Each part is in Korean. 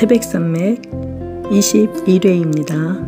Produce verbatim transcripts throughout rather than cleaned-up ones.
태백산맥 이십일 회입니다.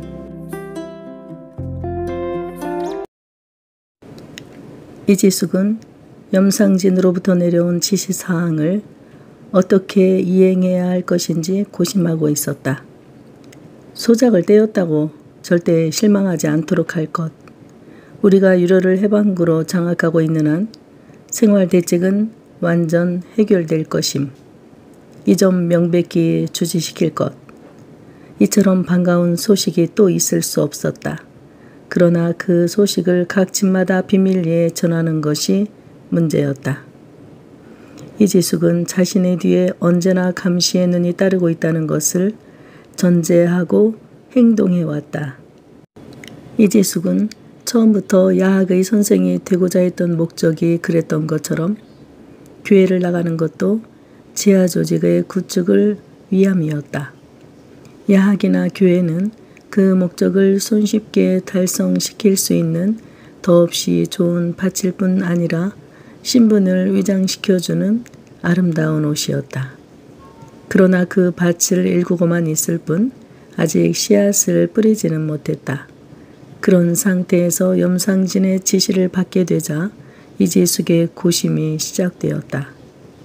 이지숙은 염상진으로부터 내려온 지시사항을 어떻게 이행해야 할 것인지 고심하고 있었다. 소작을 떼었다고 절대 실망하지 않도록 할 것. 우리가 유로를 해방구로 장악하고 있는 한 생활 대책은 완전 해결될 것임. 이 점 명백히 주지시킬 것. 이처럼 반가운 소식이 또 있을 수 없었다. 그러나 그 소식을 각 집마다 비밀리에 전하는 것이 문제였다. 이지숙은 자신의 뒤에 언제나 감시의 눈이 따르고 있다는 것을 전제하고 행동해왔다. 이지숙은 처음부터 야학의 선생이 되고자 했던 목적이 그랬던 것처럼 교회를 나가는 것도 지하 조직의 구축을 위함이었다. 야학이나 교회는 그 목적을 손쉽게 달성시킬 수 있는 더없이 좋은 밭일 뿐 아니라 신분을 위장시켜주는 아름다운 옷이었다. 그러나 그 밭을 일구고만 있을 뿐 아직 씨앗을 뿌리지는 못했다. 그런 상태에서 염상진의 지시를 받게 되자 이지숙의 고심이 시작되었다.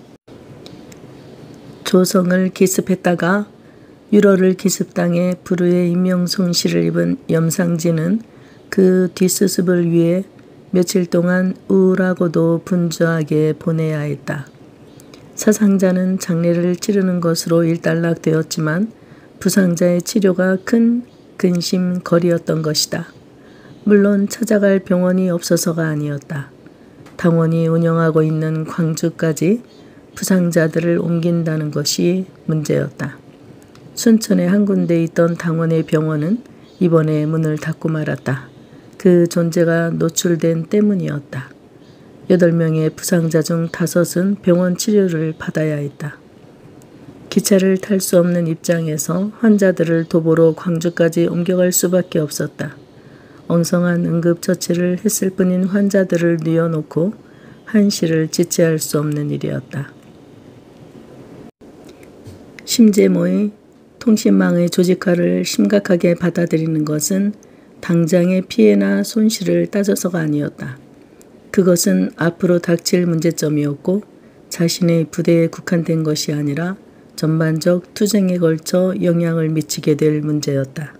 조성을 기습했다가 유로를 기습당해 불후의 인명손실을 입은 염상진은 그 뒷수습을 위해 며칠 동안 우울하고도 분주하게 보내야 했다. 사상자는 장례를 치르는 것으로 일단락되었지만 부상자의 치료가 큰 근심거리였던 것이다. 물론 찾아갈 병원이 없어서가 아니었다. 당원이 운영하고 있는 광주까지 부상자들을 옮긴다는 것이 문제였다. 순천에 한 군데 있던 당원의 병원은 이번에 문을 닫고 말았다. 그 존재가 노출된 때문이었다. 여덟 명의 부상자 중 다섯은 병원 치료를 받아야 했다. 기차를 탈 수 없는 입장에서 환자들을 도보로 광주까지 옮겨갈 수밖에 없었다. 엉성한 응급처치를 했을 뿐인 환자들을 뉘어놓고 한시를 지체할 수 없는 일이었다. 심재모의 통신망의 조직화를 심각하게 받아들이는 것은 당장의 피해나 손실을 따져서가 아니었다. 그것은 앞으로 닥칠 문제점이었고 자신의 부대에 국한된 것이 아니라 전반적 투쟁에 걸쳐 영향을 미치게 될 문제였다.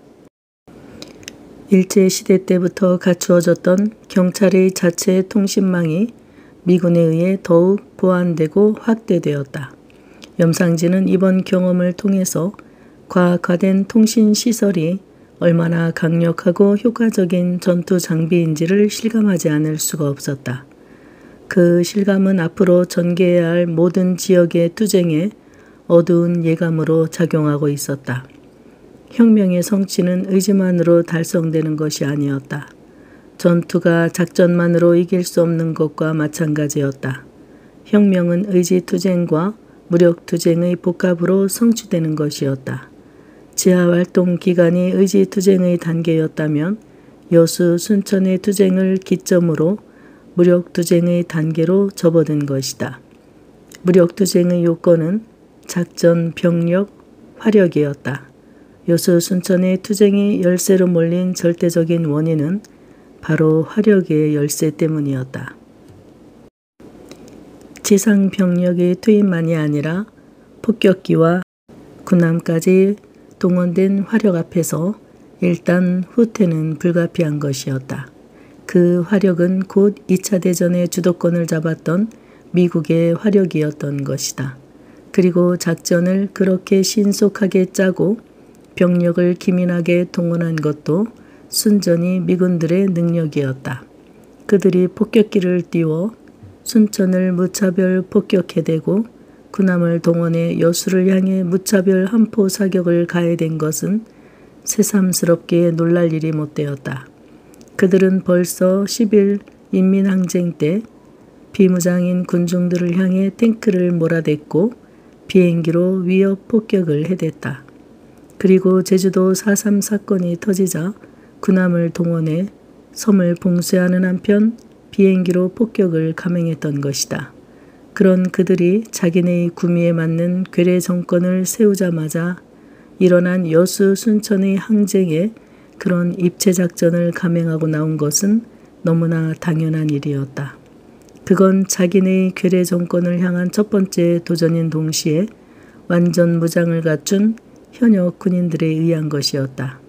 일제시대 때부터 갖추어졌던 경찰의 자체 통신망이 미군에 의해 더욱 보완되고 확대되었다. 염상진은 이번 경험을 통해서 과학화된 통신시설이 얼마나 강력하고 효과적인 전투 장비인지를 실감하지 않을 수가 없었다. 그 실감은 앞으로 전개해야 할 모든 지역의 투쟁에 어두운 예감으로 작용하고 있었다. 혁명의 성취는 의지만으로 달성되는 것이 아니었다. 전투가 작전만으로 이길 수 없는 것과 마찬가지였다. 혁명은 의지투쟁과 무력투쟁의 복합으로 성취되는 것이었다. 지하활동 기간이 의지투쟁의 단계였다면 여수 순천의 투쟁을 기점으로 무력투쟁의 단계로 접어든 것이다. 무력투쟁의 요건은 작전, 병력, 화력이었다. 여수 순천의 투쟁이 열세로 몰린 절대적인 원인은 바로 화력의 열세 때문이었다. 지상 병력의 투입만이 아니라 폭격기와 군함까지 동원된 화력 앞에서 일단 후퇴는 불가피한 것이었다. 그 화력은 곧 이 차 대전의 주도권을 잡았던 미국의 화력이었던 것이다. 그리고 작전을 그렇게 신속하게 짜고 병력을 기민하게 동원한 것도 순전히 미군들의 능력이었다. 그들이 폭격기를 띄워 순천을 무차별 폭격해대고 군함을 동원해 여수를 향해 무차별 함포 사격을 가해댄 것은 새삼스럽게 놀랄 일이 못되었다. 그들은 벌써 십일 인민항쟁 때 비무장인 군중들을 향해 탱크를 몰아댔고 비행기로 위협 폭격을 해댔다. 그리고 제주도 사 삼 사건이 터지자 군함을 동원해 섬을 봉쇄하는 한편 비행기로 폭격을 감행했던 것이다. 그런 그들이 자기네의 구미에 맞는 괴뢰 정권을 세우자마자 일어난 여수 순천의 항쟁에 그런 입체작전을 감행하고 나온 것은 너무나 당연한 일이었다. 그건 자기네의 괴뢰 정권을 향한 첫 번째 도전인 동시에 완전 무장을 갖춘 현역 군인들에 의한 것이었다.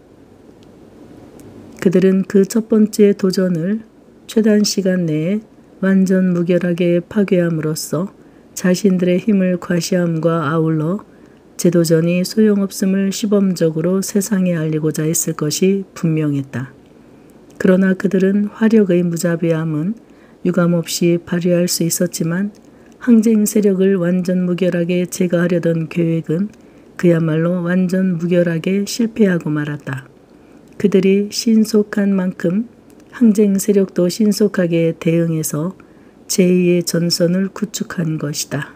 그들은 그 첫 번째 도전을 최단 시간 내에 완전 무결하게 파괴함으로써 자신들의 힘을 과시함과 아울러 재도전이 소용없음을 시범적으로 세상에 알리고자 했을 것이 분명했다. 그러나 그들은 화력의 무자비함은 유감없이 발휘할 수 있었지만 항쟁 세력을 완전 무결하게 제거하려던 계획은 그야말로 완전 무결하게 실패하고 말았다. 그들이 신속한 만큼 항쟁 세력도 신속하게 대응해서 제이의 전선을 구축한 것이다.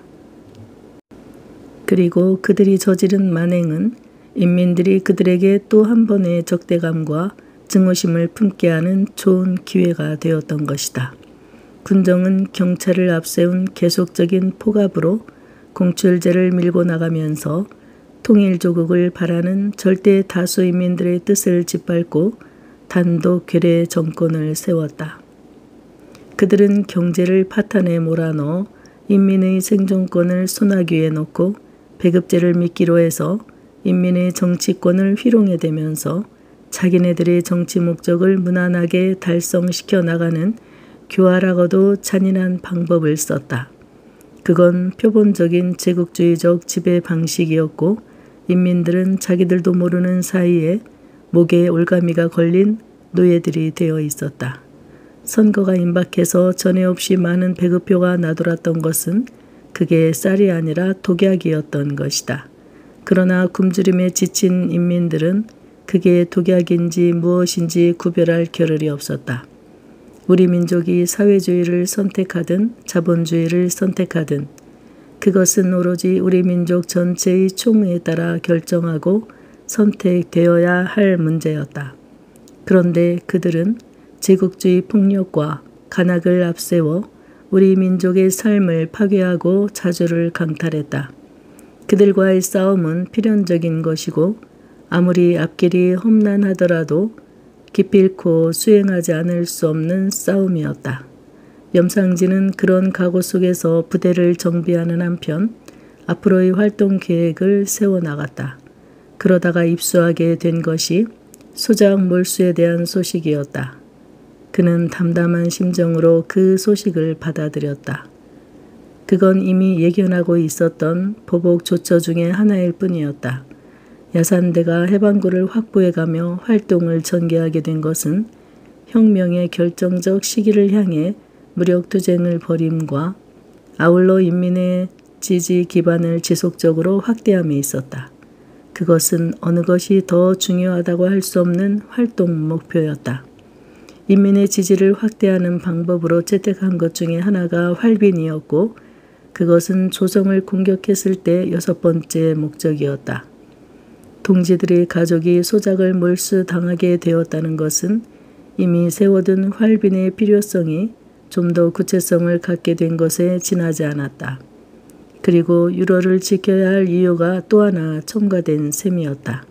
그리고 그들이 저지른 만행은 인민들이 그들에게 또 한 번의 적대감과 증오심을 품게 하는 좋은 기회가 되었던 것이다. 군정은 경찰을 앞세운 계속적인 포갑으로 공출제를 밀고 나가면서 통일조국을 바라는 절대 다수 인민들의 뜻을 짓밟고 단독 괴뢰 정권을 세웠다. 그들은 경제를 파탄에 몰아넣어 인민의 생존권을 소나귀에 넣고 배급제를 미끼로 해서 인민의 정치권을 휘롱해 대면서 자기네들의 정치 목적을 무난하게 달성시켜 나가는 교활하고도 잔인한 방법을 썼다. 그건 표본적인 제국주의적 지배 방식이었고 인민들은 자기들도 모르는 사이에 목에 올가미가 걸린 노예들이 되어 있었다. 선거가 임박해서 전에 없이 많은 배급표가 나돌았던 것은 그게 쌀이 아니라 독약이었던 것이다. 그러나 굶주림에 지친 인민들은 그게 독약인지 무엇인지 구별할 겨를이 없었다. 우리 민족이 사회주의를 선택하든 자본주의를 선택하든 그것은 오로지 우리 민족 전체의 총의에 따라 결정하고 선택되어야 할 문제였다. 그런데 그들은 제국주의 폭력과 간악을 앞세워 우리 민족의 삶을 파괴하고 자주를 강탈했다. 그들과의 싸움은 필연적인 것이고 아무리 앞길이 험난하더라도 기필코 수행하지 않을 수 없는 싸움이었다. 염상진은 그런 각오 속에서 부대를 정비하는 한편 앞으로의 활동 계획을 세워나갔다. 그러다가 입수하게 된 것이 소작 몰수에 대한 소식이었다. 그는 담담한 심정으로 그 소식을 받아들였다. 그건 이미 예견하고 있었던 보복 조처 중의 하나일 뿐이었다. 야산대가 해방구를 확보해가며 활동을 전개하게 된 것은 혁명의 결정적 시기를 향해 무력투쟁을 벌임과 아울러 인민의 지지 기반을 지속적으로 확대함에 있었다. 그것은 어느 것이 더 중요하다고 할 수 없는 활동 목표였다. 인민의 지지를 확대하는 방법으로 채택한 것 중에 하나가 활빈이었고 그것은 조정을 공격했을 때 여섯 번째 목적이었다. 동지들의 가족이 소작을 몰수당하게 되었다는 것은 이미 세워둔 활빈의 필요성이 좀 더 구체성을 갖게 된 것에 지나지 않았다. 그리고 유로를 지켜야 할 이유가 또 하나 첨가된 셈이었다.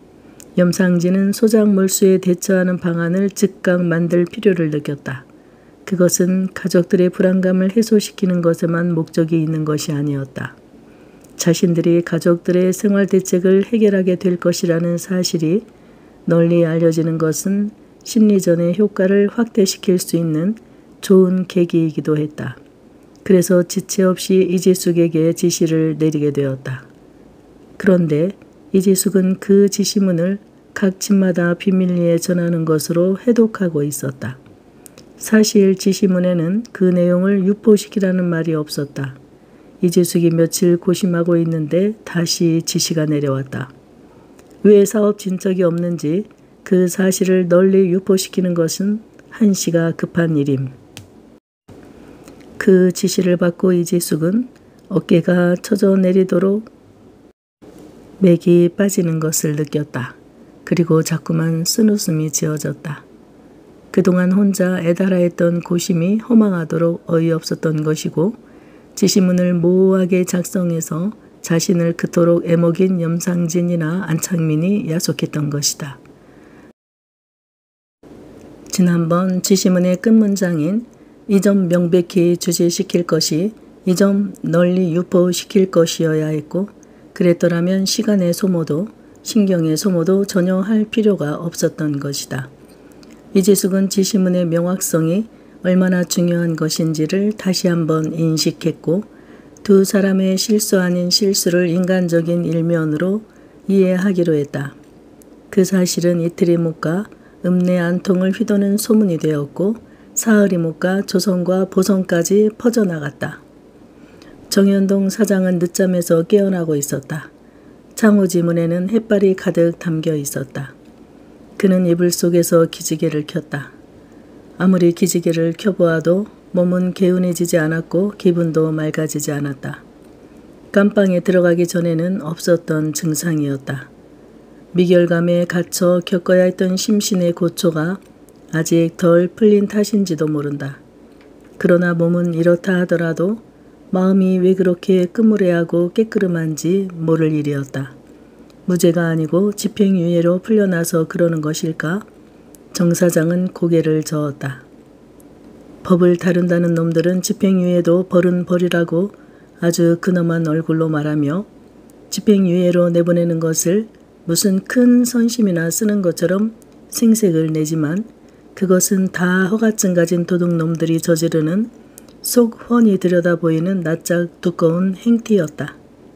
염상진은 소작 몰수에 대처하는 방안을 즉각 만들 필요를 느꼈다. 그것은 가족들의 불안감을 해소시키는 것에만 목적이 있는 것이 아니었다. 자신들이 가족들의 생활 대책을 해결하게 될 것이라는 사실이 널리 알려지는 것은 심리전의 효과를 확대시킬 수 있는 좋은 계기이기도 했다. 그래서 지체 없이 이지숙에게 지시를 내리게 되었다. 그런데 이지숙은 그 지시문을 각 집마다 비밀리에 전하는 것으로 해독하고 있었다. 사실 지시문에는 그 내용을 유포시키라는 말이 없었다. 이지숙이 며칠 고심하고 있는데 다시 지시가 내려왔다. 왜 사업 진척이 없는지 그 사실을 널리 유포시키는 것은 한시가 급한 일임. 그 지시를 받고 이지숙은 어깨가 처져 내리도록 맥이 빠지는 것을 느꼈다. 그리고 자꾸만 쓴웃음이 지어졌다. 그동안 혼자 애달아했던 고심이 허망하도록 어이없었던 것이고 지시문을 모호하게 작성해서 자신을 그토록 애먹인 염상진이나 안창민이 야속했던 것이다. 지난번 지시문의 끝문장인 이 점 명백히 주제시킬 것이 이 점 널리 유포시킬 것이어야 했고, 그랬더라면 시간의 소모도 신경의 소모도 전혀 할 필요가 없었던 것이다. 이지숙은 지시문의 명확성이 얼마나 중요한 것인지를 다시 한번 인식했고, 두 사람의 실수 아닌 실수를 인간적인 일면으로 이해하기로 했다. 그 사실은 이틀이 못 가 읍내 안통을 휘도는 소문이 되었고, 사흘이 못 가 조선과 보성까지 퍼져나갔다. 정현동 사장은 늦잠에서 깨어나고 있었다. 창호지문에는 햇발이 가득 담겨 있었다. 그는 이불 속에서 기지개를 켰다. 아무리 기지개를 켜보아도 몸은 개운해지지 않았고 기분도 맑아지지 않았다. 깜방에 들어가기 전에는 없었던 증상이었다. 미결감에 갇혀 겪어야 했던 심신의 고초가 아직 덜 풀린 탓인지도 모른다. 그러나 몸은 이렇다 하더라도 마음이 왜 그렇게 끄무레하고 깨끄름한지 모를 일이었다. 무죄가 아니고 집행유예로 풀려나서 그러는 것일까? 정 사장은 고개를 저었다. 법을 다룬다는 놈들은 집행유예도 벌은 벌이라고 아주 근엄한 얼굴로 말하며 집행유예로 내보내는 것을 무슨 큰 선심이나 쓰는 것처럼 생색을 내지만 그것은 다 허가증 가진 도둑놈들이 저지르는 속 훤히 들여다보이는 낯짝 두꺼운 행티였다.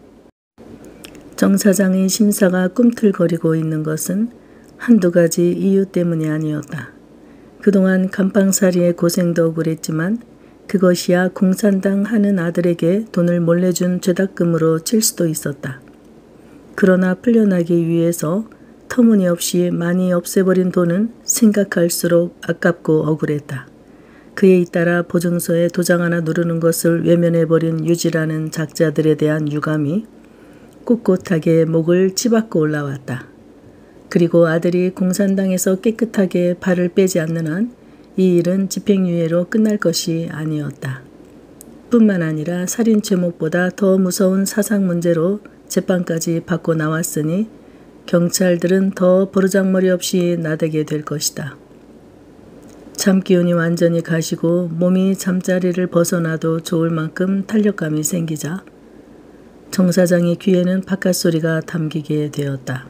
정 사장의 심사가 꿈틀거리고 있는 것은 한두 가지 이유 때문이 아니었다. 그동안 감방살이의 고생도 억울했지만 그것이야 공산당 하는 아들에게 돈을 몰래 준 죄닥금으로 칠 수도 있었다. 그러나 풀려나기 위해서 터무니없이 많이 없애버린 돈은 생각할수록 아깝고 억울했다. 그에 잇따라 보증서에 도장 하나 누르는 것을 외면해버린 유지라는 작자들에 대한 유감이 꿋꿋하게 목을 치받고 올라왔다. 그리고 아들이 공산당에서 깨끗하게 발을 빼지 않는 한 이 일은 집행유예로 끝날 것이 아니었다. 뿐만 아니라 살인 죄목보다 더 무서운 사상 문제로 재판까지 받고 나왔으니 경찰들은 더 버르장머리 없이 나대게 될 것이다. 잠기운이 완전히 가시고 몸이 잠자리를 벗어나도 좋을 만큼 탄력감이 생기자 정 사장의 귀에는 바깥소리가 담기게 되었다.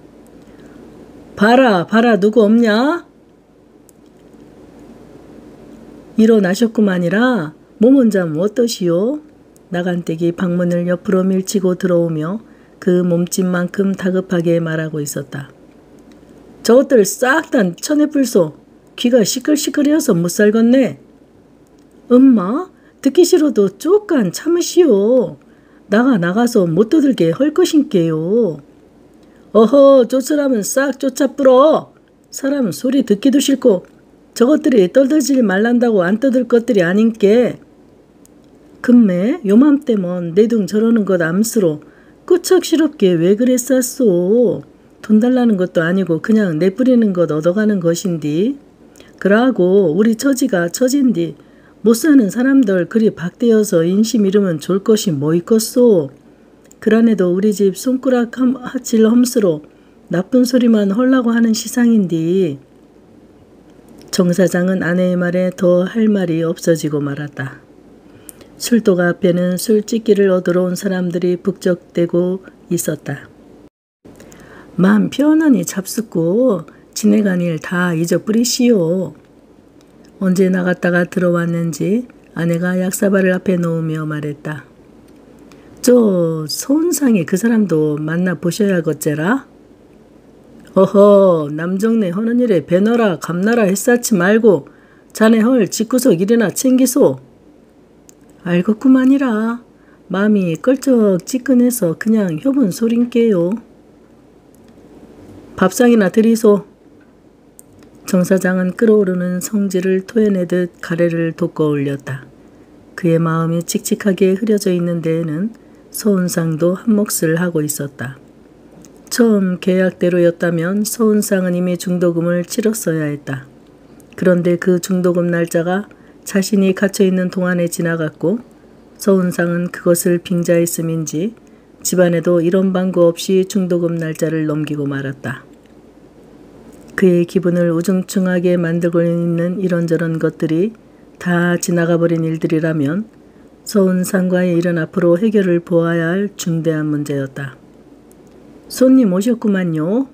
봐라 봐라 누구 없냐? 일어나셨구만이라 몸은 잠 어떠시오? 나간떼기 방문을 옆으로 밀치고 들어오며 그 몸집만큼 다급하게 말하고 있었다. 저것들 싹 다 쳐내불소. 귀가 시끌시끌해서 못 살겠네. 엄마 듣기 싫어도 쪼깐 참으시오. 나가 나가서 못 떠들게 헐 것인께요. 어허 쫓으라면 싹 쫓아 뿌러. 사람은 소리 듣기도 싫고 저것들이 떠들지 말란다고 안 떠들 것들이 아닌께. 금매 요맘때면 내둥 저러는 것 암스로 꾸척스럽게 왜 그랬었소. 돈 달라는 것도 아니고 그냥 내뿌리는 것 얻어가는 것인디. 그러고 우리 처지가 처진디 못 사는 사람들 그리 박대어서 인심 잃으면 좋을 것이 뭐 있겠소. 그란에도 우리 집 손가락 하칠 험스로 나쁜 소리만 헐라고 하는 시상인디. 정 사장은 아내의 말에 더 할 말이 없어지고 말았다. 술독 앞에는 술집기를 얻으러 온 사람들이 북적대고 있었다. 마음 편안히 잡숫고 지내간 일 다 잊어버리시오. 언제 나갔다가 들어왔는지 아내가 약사발을 앞에 놓으며 말했다. 저 서운상에 그 사람도 만나보셔야겠제라. 어허 남정네 허는 일에 배너라 감나라 했사치 말고 자네 헐 집구석 일이나 챙기소. 알겠구만이라. 마음이 껄쩍지근해서 그냥 협은 소린께요. 밥상이나 드리소. 정 사장은 끓어오르는 성질을 토해내듯 가래를 돋궈 올렸다. 그의 마음이 칙칙하게 흐려져 있는 데에는 서운상도 한몫을 하고 있었다. 처음 계약대로였다면 서운상은 이미 중도금을 치렀어야 했다. 그런데 그 중도금 날짜가 자신이 갇혀있는 동안에 지나갔고 서운상은 그것을 빙자했음인지 집안에도 이런 방구 없이 중도금 날짜를 넘기고 말았다. 그의 기분을 우중충하게 만들고 있는 이런저런 것들이 다 지나가버린 일들이라면 서운상과의 일은 앞으로 해결을 보아야 할 중대한 문제였다. 손님 오셨구만요.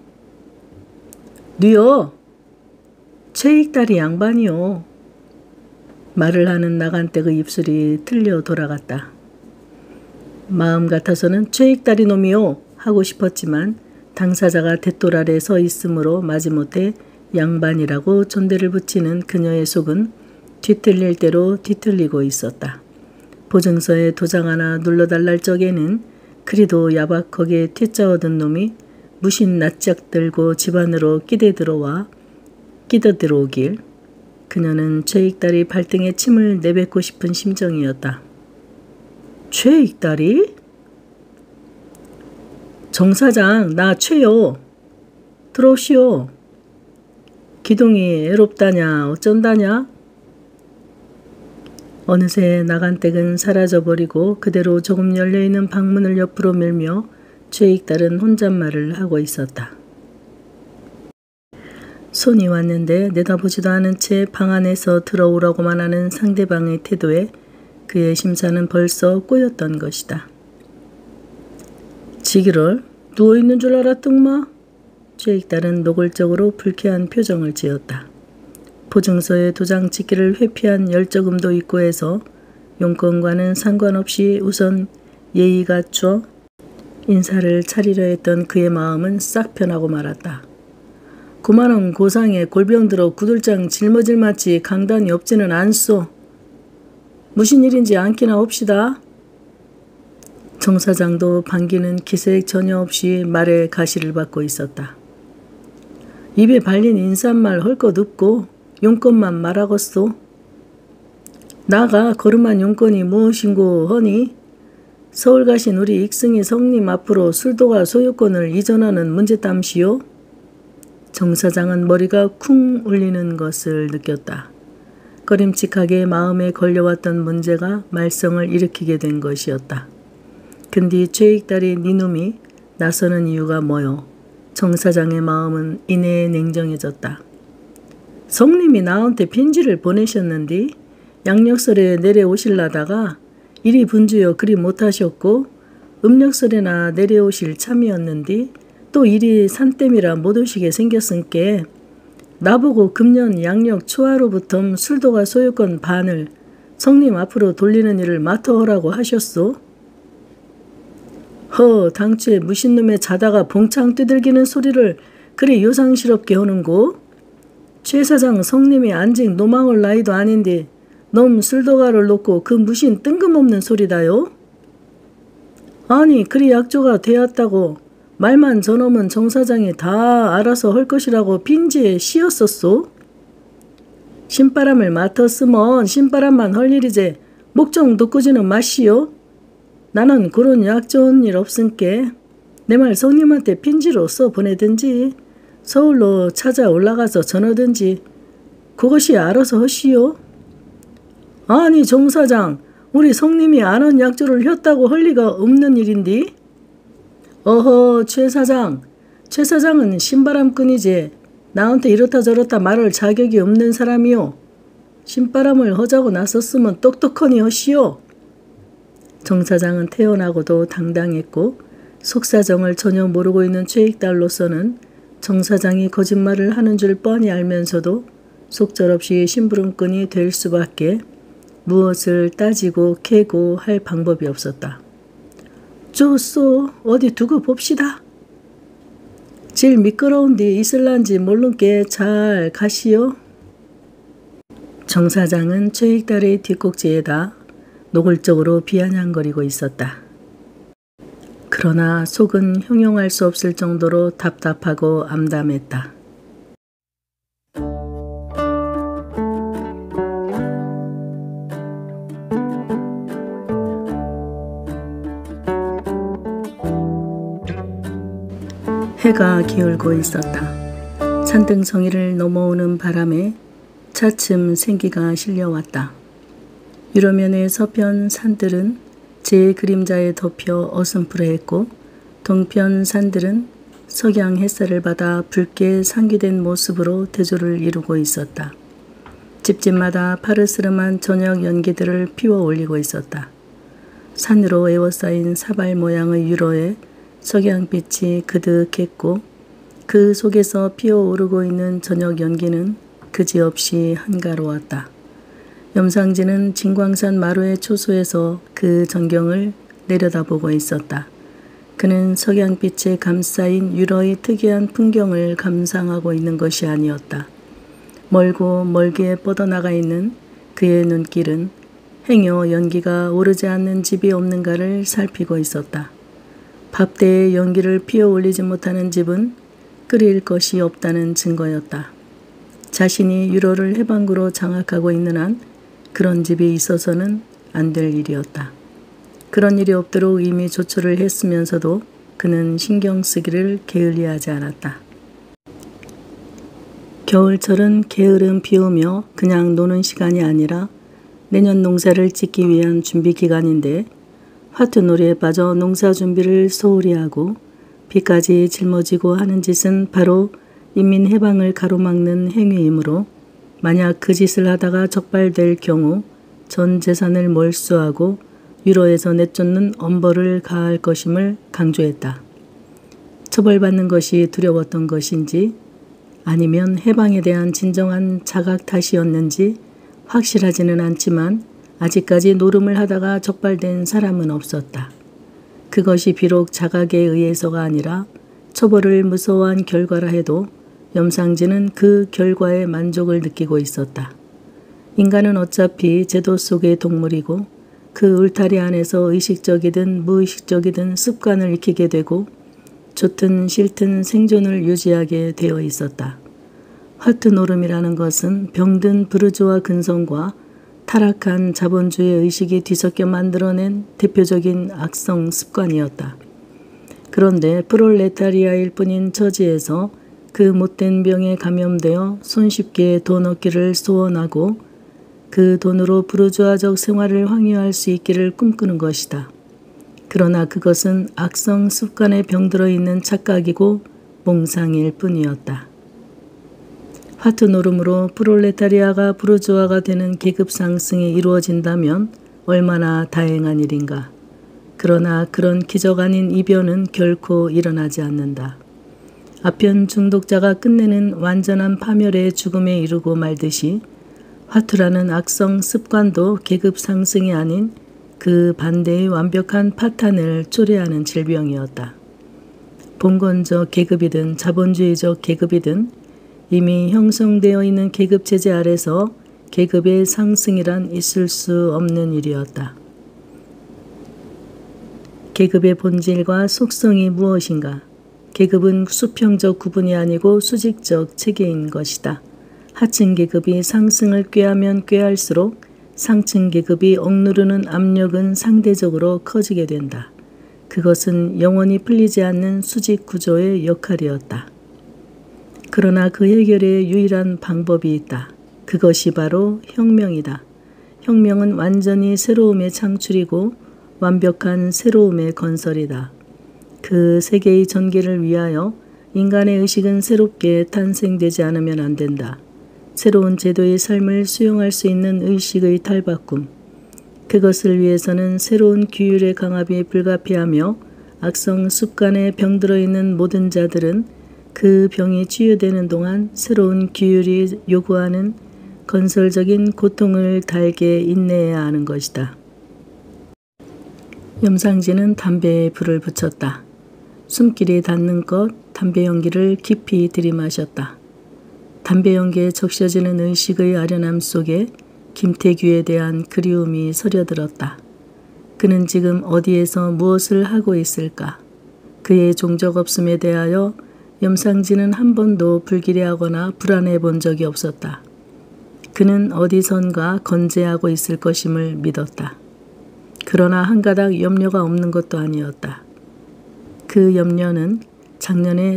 누요? 최익달이 양반이요. 말을 하는 나간댁의 입술이 틀려 돌아갔다. 마음 같아서는 최익달이 놈이요 하고 싶었지만 당사자가 대돌 아래 서 있으므로 마지못해 양반이라고 존대를 붙이는 그녀의 속은 뒤틀릴 대로 뒤틀리고 있었다. 보증서에 도장 하나 눌러달랄 적에는 그리도 야박하게 퇴짜 얻은 놈이 무신 낯짝 들고 집 안으로 끼대 들어와 끼더 들어오길 그녀는 최익달이 발등에 침을 내뱉고 싶은 심정이었다. 최익달이? 정사장 나 최요. 들어오시오. 기동이 애롭다냐 어쩐다냐? 어느새 나간댁은 사라져버리고 그대로 조금 열려있는 방문을 옆으로 밀며 최익달은 혼잣말을 하고 있었다. 손이 왔는데 내다보지도 않은 채 방 안에서 들어오라고만 하는 상대방의 태도에 그의 심사는 벌써 꼬였던 것이다. 지기를 누워있는 줄 알았등마? 최익달은 노골적으로 불쾌한 표정을 지었다. 보증서에 도장 찍기를 회피한 열저금도 있고 해서 용건과는 상관없이 우선 예의 갖춰 인사를 차리려 했던 그의 마음은 싹 변하고 말았다. 그만한 고상에 골병 들어 구들장 짊어질맞지 강단이 없지는 않소. 무슨 일인지 안기나 옵시다. 정사장도 반기는 기색 전혀 없이 말에 가시를 받고 있었다. 입에 발린 인사말 헐것 없고 용건만 말하겠소. 나가 거름한 용건이 무엇인고 허니 서울 가신 우리 익승희 성님 앞으로 술도가 소유권을 이전하는 문제땀시오. 정사장은 머리가 쿵 울리는 것을 느꼈다. 꺼림칙하게 마음에 걸려왔던 문제가 말썽을 일으키게 된 것이었다. 근데 최익달이 니놈이 나서는 이유가 뭐요? 정사장의 마음은 이내에 냉정해졌다. 성님이 나한테 편지를 보내셨는데 양력설에 내려오실라다가 일이 분주여 그리 못하셨고 음력설에나 내려오실 참이었는데 또 일이 산땜이라 못 오시게 생겼은께 나보고 금년 양력 초하로부터 술도가 소유권 반을 성님 앞으로 돌리는 일을 맡아오라고 하셨소. 허 당초에 무신놈의 자다가 봉창 두들기는 소리를 그리 요상스럽게 하는고. 최 사장 성님이 안직 노망할 나이도 아닌데 놈 술도가를 놓고 그 무신 뜬금없는 소리다요. 아니 그리 약조가 되었다고 말만 저놈은 정사장이 다 알아서 할 것이라고 빈지에 씌었었소. 신바람을 맡았으면 신바람만 할 일이제 목정 돋구지는 마시오. 나는 그런 약 좋은 일 없은께 내 말 성님한테 핀지로 써 보내든지 서울로 찾아 올라가서 전하든지 그것이 알아서 하시오. 아니 정사장 우리 성님이 아는 약조를 했다고 할 리가 없는 일인데. 어허 최 사장 최 사장은 신바람꾼이지 나한테 이렇다 저렇다 말할 자격이 없는 사람이요. 신바람을 허자고 나섰으면 똑똑하니 하시오. 정사장은 태어나고도 당당했고 속사정을 전혀 모르고 있는 최익달로서는 정사장이 거짓말을 하는 줄 뻔히 알면서도 속절없이 심부름꾼이 될 수밖에 무엇을 따지고 캐고 할 방법이 없었다. 좋소 어디 두고 봅시다. 질 미끄러운 뒤 있을란지 모른께 잘 가시오. 정사장은 최익달의 뒷꼭지에다 노골적으로 비아냥거리고 있었다. 그러나 속은 형용할 수 없을 정도로 답답하고 암담했다. 해가 기울고 있었다. 산등성이를 넘어오는 바람에 차츰 생기가 실려왔다. 유러면의 서편 산들은 제 그림자에 덮여 어슴푸레했고 동편 산들은 석양 햇살을 받아 붉게 상기된 모습으로 대조를 이루고 있었다. 집집마다 파르스름한 저녁 연기들을 피워 올리고 있었다. 산으로 에워싸인 사발 모양의 유로에 석양빛이 그득했고 그 속에서 피어오르고 있는 저녁 연기는 그지없이 한가로웠다. 염상진은 진광산 마루의 초소에서 그 전경을 내려다보고 있었다. 그는 석양빛에 감싸인 유로의 특이한 풍경을 감상하고 있는 것이 아니었다. 멀고 멀게 뻗어나가 있는 그의 눈길은 행여 연기가 오르지 않는 집이 없는가를 살피고 있었다. 밥대에 연기를 피워 올리지 못하는 집은 끓일 것이 없다는 증거였다. 자신이 유로를 해방구로 장악하고 있는 한 그런 집이 있어서는 안 될 일이었다. 그런 일이 없도록 이미 조처를 했으면서도 그는 신경 쓰기를 게을리하지 않았다. 겨울철은 게으름 피우며 그냥 노는 시간이 아니라 내년 농사를 짓기 위한 준비 기간인데 화투놀이에 빠져 농사 준비를 소홀히 하고 비까지 짊어지고 하는 짓은 바로 인민해방을 가로막는 행위이므로 만약 그 짓을 하다가 적발될 경우 전 재산을 몰수하고 유로에서 내쫓는 엄벌을 가할 것임을 강조했다. 처벌받는 것이 두려웠던 것인지 아니면 해방에 대한 진정한 자각 탓이었는지 확실하지는 않지만 아직까지 노름을 하다가 적발된 사람은 없었다. 그것이 비록 자각에 의해서가 아니라 처벌을 무서워한 결과라 해도 염상진은 그 결과에 만족을 느끼고 있었다. 인간은 어차피 제도 속의 동물이고 그 울타리 안에서 의식적이든 무의식적이든 습관을 익히게 되고 좋든 싫든 생존을 유지하게 되어 있었다. 화투노름이라는 것은 병든 부르주아 근성과 타락한 자본주의 의식이 뒤섞여 만들어낸 대표적인 악성 습관이었다. 그런데 프롤레타리아일 뿐인 처지에서 그 못된 병에 감염되어 손쉽게 돈 얻기를 소원하고 그 돈으로 부르주아적 생활을 황유할 수 있기를 꿈꾸는 것이다. 그러나 그것은 악성 습관에 병들어 있는 착각이고 몽상일 뿐이었다. 화투노름으로 프롤레타리아가 부르주아가 되는 계급 상승이 이루어진다면 얼마나 다행한 일인가. 그러나 그런 기적 아닌 이변은 결코 일어나지 않는다. 아편 중독자가 끝내는 완전한 파멸의 죽음에 이르고 말듯이 화투라는 악성 습관도 계급 상승이 아닌 그 반대의 완벽한 파탄을 초래하는 질병이었다. 봉건적 계급이든 자본주의적 계급이든 이미 형성되어 있는 계급체제 아래서 계급의 상승이란 있을 수 없는 일이었다. 계급의 본질과 속성이 무엇인가? 계급은 수평적 구분이 아니고 수직적 체계인 것이다. 하층 계급이 상승을 꾀하면 꾀할수록 상층 계급이 억누르는 압력은 상대적으로 커지게 된다. 그것은 영원히 풀리지 않는 수직 구조의 역할이었다. 그러나 그 해결의 유일한 방법이 있다. 그것이 바로 혁명이다. 혁명은 완전히 새로움의 창출이고 완벽한 새로움의 건설이다. 그 세계의 전개를 위하여 인간의 의식은 새롭게 탄생되지 않으면 안 된다. 새로운 제도의 삶을 수용할 수 있는 의식의 탈바꿈. 그것을 위해서는 새로운 규율의 강압이 불가피하며 악성 습관에 병들어 있는 모든 자들은 그 병이 치유되는 동안 새로운 규율이 요구하는 건설적인 고통을 달게 인내해야 하는 것이다. 염상진은 담배에 불을 붙였다. 숨길이 닿는 것 담배 연기를 깊이 들이마셨다. 담배 연기에 적셔지는 의식의 아련함 속에 김태규에 대한 그리움이 서려들었다. 그는 지금 어디에서 무엇을 하고 있을까? 그의 종적 없음에 대하여 염상진은 한 번도 불길해하거나 불안해 본 적이 없었다. 그는 어디선가 건재하고 있을 것임을 믿었다. 그러나 한 가닥 염려가 없는 것도 아니었다. 그 염려는 작년에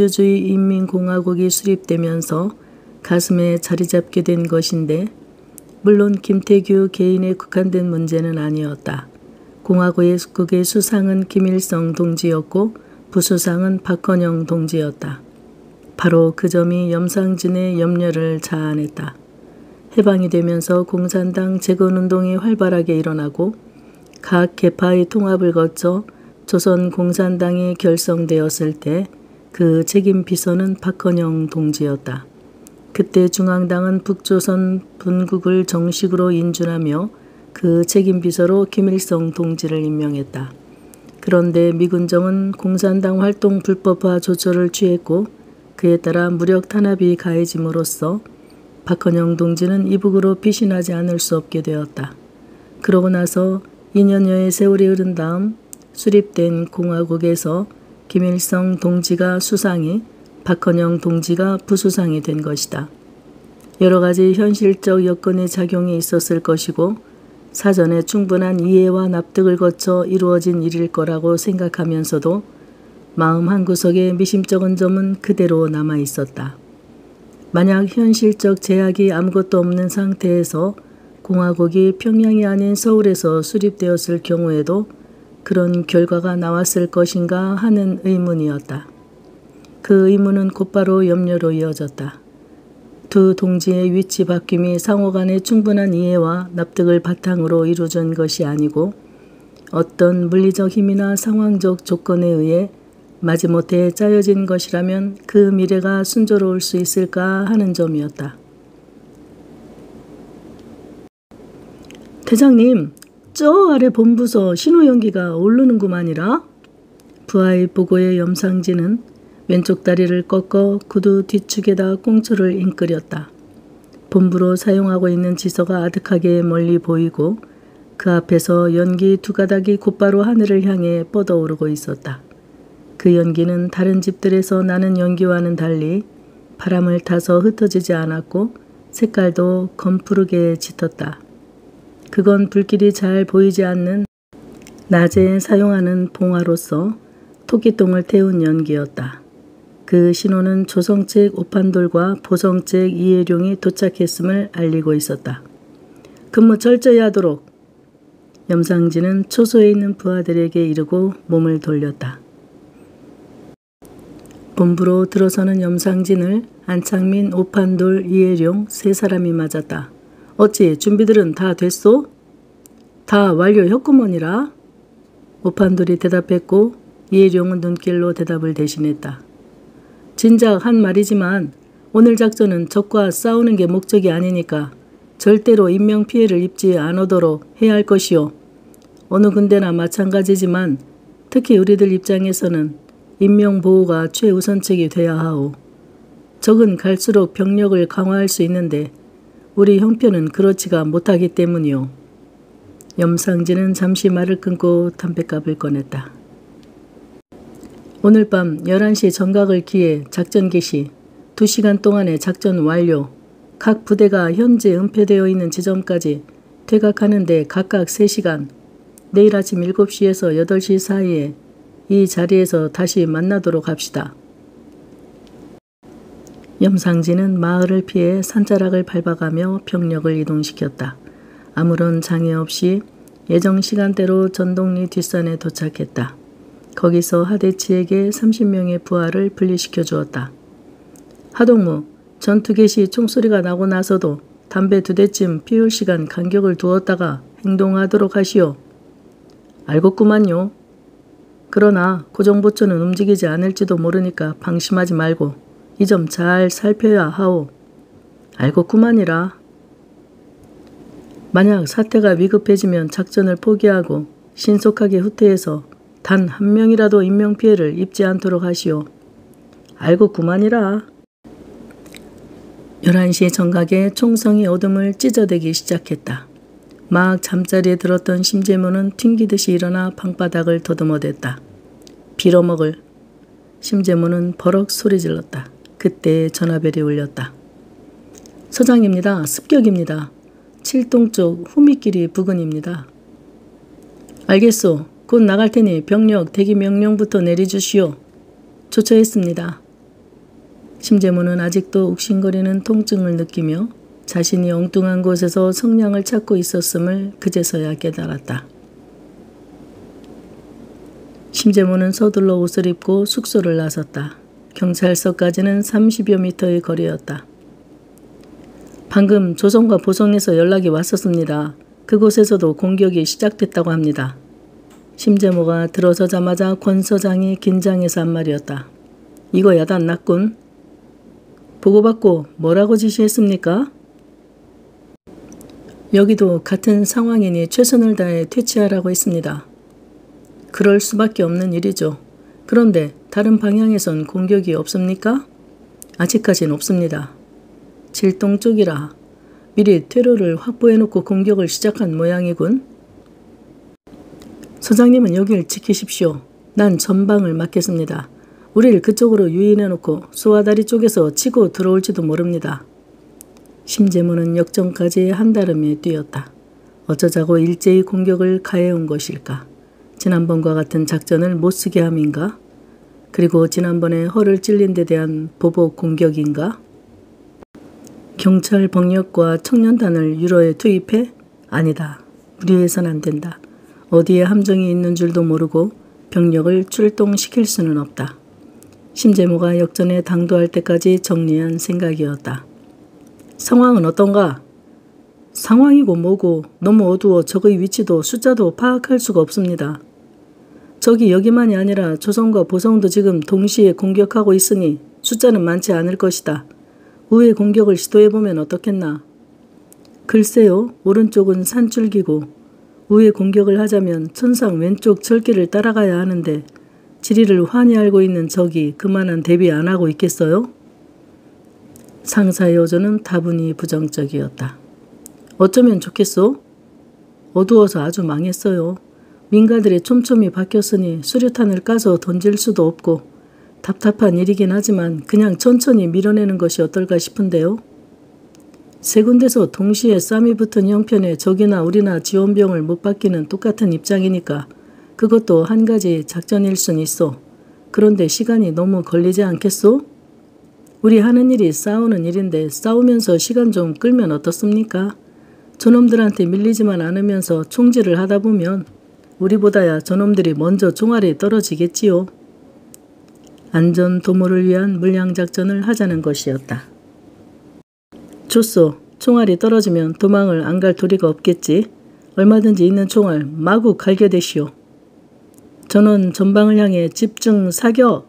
조선민주주의 인민공화국이 수립되면서 가슴에 자리 잡게 된 것인데 물론 김태규 개인에 국한된 문제는 아니었다. 공화국의 수상은 김일성 동지였고 부수상은 박헌영 동지였다. 바로 그 점이 염상진의 염려를 자아냈다. 해방이 되면서 공산당 재건운동이 활발하게 일어나고 각 계파의 통합을 거쳐 조선공산당이 결성되었을 때 그 책임 비서는 박헌영 동지였다. 그때 중앙당은 북조선 분국을 정식으로 인준하며 그 책임 비서로 김일성 동지를 임명했다. 그런데 미군정은 공산당 활동 불법화 조처를 취했고 그에 따라 무력 탄압이 가해짐으로써 박헌영 동지는 이북으로 피신하지 않을 수 없게 되었다. 그러고 나서 이 년여의 세월이 흐른 다음 수립된 공화국에서 김일성 동지가 수상이, 박헌영 동지가 부수상이 된 것이다. 여러 가지 현실적 여건의 작용이 있었을 것이고 사전에 충분한 이해와 납득을 거쳐 이루어진 일일 거라고 생각하면서도 마음 한구석에 미심쩍은 점은 그대로 남아 있었다. 만약 현실적 제약이 아무것도 없는 상태에서 공화국이 평양이 아닌 서울에서 수립되었을 경우에도 그런 결과가 나왔을 것인가 하는 의문이었다. 그 의문은 곧바로 염려로 이어졌다. 두 동지의 위치 바뀜이 상호 간의 충분한 이해와 납득을 바탕으로 이루어진 것이 아니고 어떤 물리적 힘이나 상황적 조건에 의해 마지못해 짜여진 것이라면 그 미래가 순조로울 수 있을까 하는 점이었다. 대장님, 저 아래 본부서 신호연기가 오르는구만이라. 부하의 보고에 염상진은 왼쪽 다리를 꺾어 구두 뒤축에다 꽁초를 잉끄렸다. 본부로 사용하고 있는 지서가 아득하게 멀리 보이고 그 앞에서 연기 두 가닥이 곧바로 하늘을 향해 뻗어오르고 있었다. 그 연기는 다른 집들에서 나는 연기와는 달리 바람을 타서 흩어지지 않았고 색깔도 검푸르게 짙었다. 그건 불길이 잘 보이지 않는 낮에 사용하는 봉화로서 토끼똥을 태운 연기였다. 그 신호는 조성책 오판돌과 보성책 이해룡이 도착했음을 알리고 있었다. 근무 철저히 하도록. 염상진은 초소에 있는 부하들에게 이르고 몸을 돌렸다. 본부로 들어서는 염상진을 안창민, 오판돌, 이해룡 세 사람이 맞았다. 어찌 준비들은 다 됐소? 다 완료했구먼이라. 오판돌이 대답했고 이해룡은 눈길로 대답을 대신했다. 진작 한 말이지만 오늘 작전은 적과 싸우는 게 목적이 아니니까 절대로 인명피해를 입지 않도록 해야 할 것이요. 어느 군대나 마찬가지지만 특히 우리들 입장에서는 인명보호가 최우선책이 돼야 하오. 적은 갈수록 병력을 강화할 수 있는데 우리 형편은 그렇지가 못하기 때문이요. 염상진은 잠시 말을 끊고 담뱃갑을 꺼냈다. 오늘 밤 열한 시 정각을 기해 작전 개시, 두 시간 동안의 작전 완료, 각 부대가 현재 은폐되어 있는 지점까지 퇴각하는데 각각 세 시간, 내일 아침 일곱 시에서 여덟 시 사이에 이 자리에서 다시 만나도록 합시다. 염상진은 마을을 피해 산자락을 밟아가며 병력을 이동시켰다. 아무런 장애 없이 예정 시간대로 전동리 뒷산에 도착했다. 거기서 하대치에게 삼십 명의 부하를 분리시켜 주었다. 하동무, 전투 개시 총소리가 나고 나서도 담배 두 대쯤 피울 시간 간격을 두었다가 행동하도록 하시오. 알겠구만요. 그러나 고정보초는 움직이지 않을지도 모르니까 방심하지 말고 이 점 잘 살펴야 하오. 알겠구만이라. 만약 사태가 위급해지면 작전을 포기하고 신속하게 후퇴해서 단 한 명이라도 인명피해를 입지 않도록 하시오. 알겠구만이라. 열한 시 정각에 총성이 어둠을 찢어대기 시작했다. 막 잠자리에 들었던 심재문은 튕기듯이 일어나 방바닥을 더듬어댔다. 빌어먹을. 심재문은 버럭 소리질렀다. 그때 전화벨이 울렸다. 서장입니다. 습격입니다. 칠동 쪽 후미길이 부근입니다. 알겠소. 곧 나갈 테니 병력 대기 명령부터 내려주시오. 조처했습니다. 심재문은 아직도 욱신거리는 통증을 느끼며 자신이 엉뚱한 곳에서 성냥을 찾고 있었음을 그제서야 깨달았다. 심재모는 서둘러 옷을 입고 숙소를 나섰다. 경찰서까지는 삼십여 미터의 거리였다. 방금 조선과 보성에서 연락이 왔었습니다. 그곳에서도 공격이 시작됐다고 합니다. 심재모가 들어서자마자 권 서장이 긴장해서 한 말이었다. 이거 야단 났군. 보고받고 뭐라고 지시했습니까? 여기도 같은 상황이니 최선을 다해 퇴치하라고 했습니다. 그럴 수밖에 없는 일이죠. 그런데 다른 방향에선 공격이 없습니까? 아직까진 없습니다. 질동 쪽이라 미리 퇴로를 확보해놓고 공격을 시작한 모양이군. 서장님은 여길 지키십시오. 난 전방을 맡겠습니다. 우릴 그쪽으로 유인해놓고 수와다리 쪽에서 치고 들어올지도 모릅니다. 심재모는 역전까지 한달음에 뛰었다. 어쩌자고 일제히 공격을 가해온 것일까? 지난번과 같은 작전을 못쓰게 함인가? 그리고 지난번에 허를 찔린 데 대한 보복 공격인가? 경찰 병력과 청년단을 유로에 투입해? 아니다. 무리해선 안 된다. 어디에 함정이 있는 줄도 모르고 병력을 출동시킬 수는 없다. 심재모가 역전에 당도할 때까지 정리한 생각이었다. 상황은 어떤가? 상황이고 뭐고 너무 어두워 적의 위치도 숫자도 파악할 수가 없습니다. 적이 여기만이 아니라 조선과 보성도 지금 동시에 공격하고 있으니 숫자는 많지 않을 것이다. 우회 공격을 시도해보면 어떻겠나? 글쎄요. 오른쪽은 산줄기고 우회 공격을 하자면 천상 왼쪽 절기를 따라가야 하는데 지리를 환히 알고 있는 적이 그만한 대비 안 하고 있겠어요? 상사의 어조는 다분히 부정적이었다. 어쩌면 좋겠소? 어두워서 아주 망했어요. 민가들이 촘촘히 박혔으니 수류탄을 까서 던질 수도 없고 답답한 일이긴 하지만 그냥 천천히 밀어내는 것이 어떨까 싶은데요. 세 군데서 동시에 쌈이 붙은 형편에 적이나 우리나 지원병을 못 받기는 똑같은 입장이니까 그것도 한 가지 작전일 순 있어. 그런데 시간이 너무 걸리지 않겠소? 우리 하는 일이 싸우는 일인데 싸우면서 시간 좀 끌면 어떻습니까? 저놈들한테 밀리지만 않으면서 총질을 하다 보면 우리보다야 저놈들이 먼저 종아리에 떨어지겠지요. 안전 도모를 위한 물량작전을 하자는 것이었다. 좋소. 총알이 떨어지면 도망을 안 갈 도리가 없겠지. 얼마든지 있는 총알 마구 갈겨대시오. 전원 전방을 향해 집중 사격.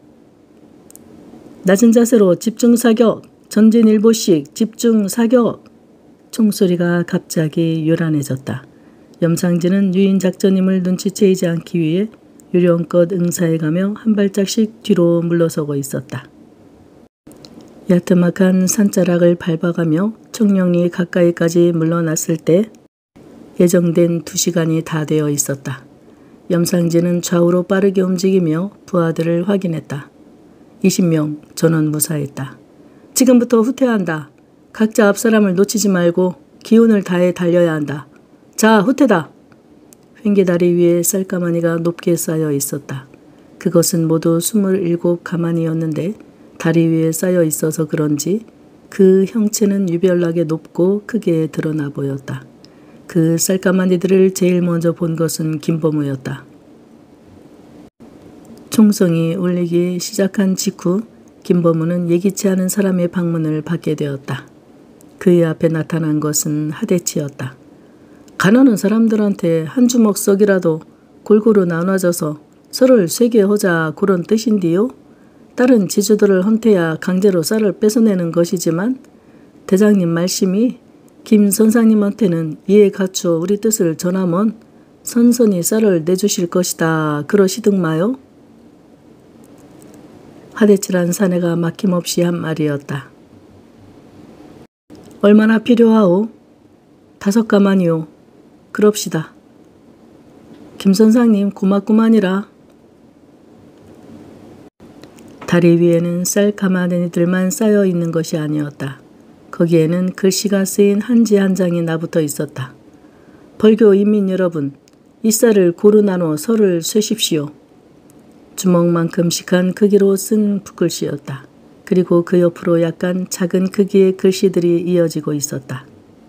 낮은 자세로 집중 사격. 전진일보씩 집중 사격. 총소리가 갑자기 요란해졌다. 염상진은 유인작전임을 눈치채이지 않기 위해 요령껏 응사해가며 한 발짝씩 뒤로 물러서고 있었다. 야트막한 산자락을 밟아가며 청룡리 가까이까지 물러났을 때 예정된 두 시간이 다 되어 있었다. 염상진은 좌우로 빠르게 움직이며 부하들을 확인했다. 이십 명 전원 무사했다. 지금부터 후퇴한다. 각자 앞사람을 놓치지 말고 기운을 다해 달려야 한다. 자, 후퇴다. 횡계다리 위에 쌀가마니가 높게 쌓여 있었다. 그것은 모두 스물일곱 가마니였는데 다리 위에 쌓여 있어서 그런지 그 형체는 유별나게 높고 크게 드러나 보였다. 그 쌀가마니들을 제일 먼저 본 것은 김범우였다. 총성이 울리기 시작한 직후 김범우는 예기치 않은 사람의 방문을 받게 되었다. 그의 앞에 나타난 것은 하대치였다. 가난한 사람들한테 한 주먹 썩이라도 골고루 나눠져서 서로를 쇠게 하자 그런 뜻인디요. 다른 지주들을 헌태야 강제로 쌀을 뺏어내는 것이지만 대장님 말씀이 김 선사님한테는 이에 갖추어 우리 뜻을 전하면 선선히 쌀을 내주실 것이다 그러시등마요. 하대칠한 사내가 막힘없이 한 말이었다. 얼마나 필요하오? 다섯 가마니요. 그럽시다. 김 선상님 고맙구만이라. 다리 위에는 쌀 가마니들만 쌓여 있는 것이 아니었다. 거기에는 글씨가 쓰인 한지 한 장이 나붙어 있었다. 벌교 인민 여러분, 이 쌀을 고루 나눠 설을 쇠십시오. 주먹만큼씩한 크기로 쓴 붓글씨였다. 그리고 그 옆으로 약간 작은 크기의 글씨들이 이어지고 있었다.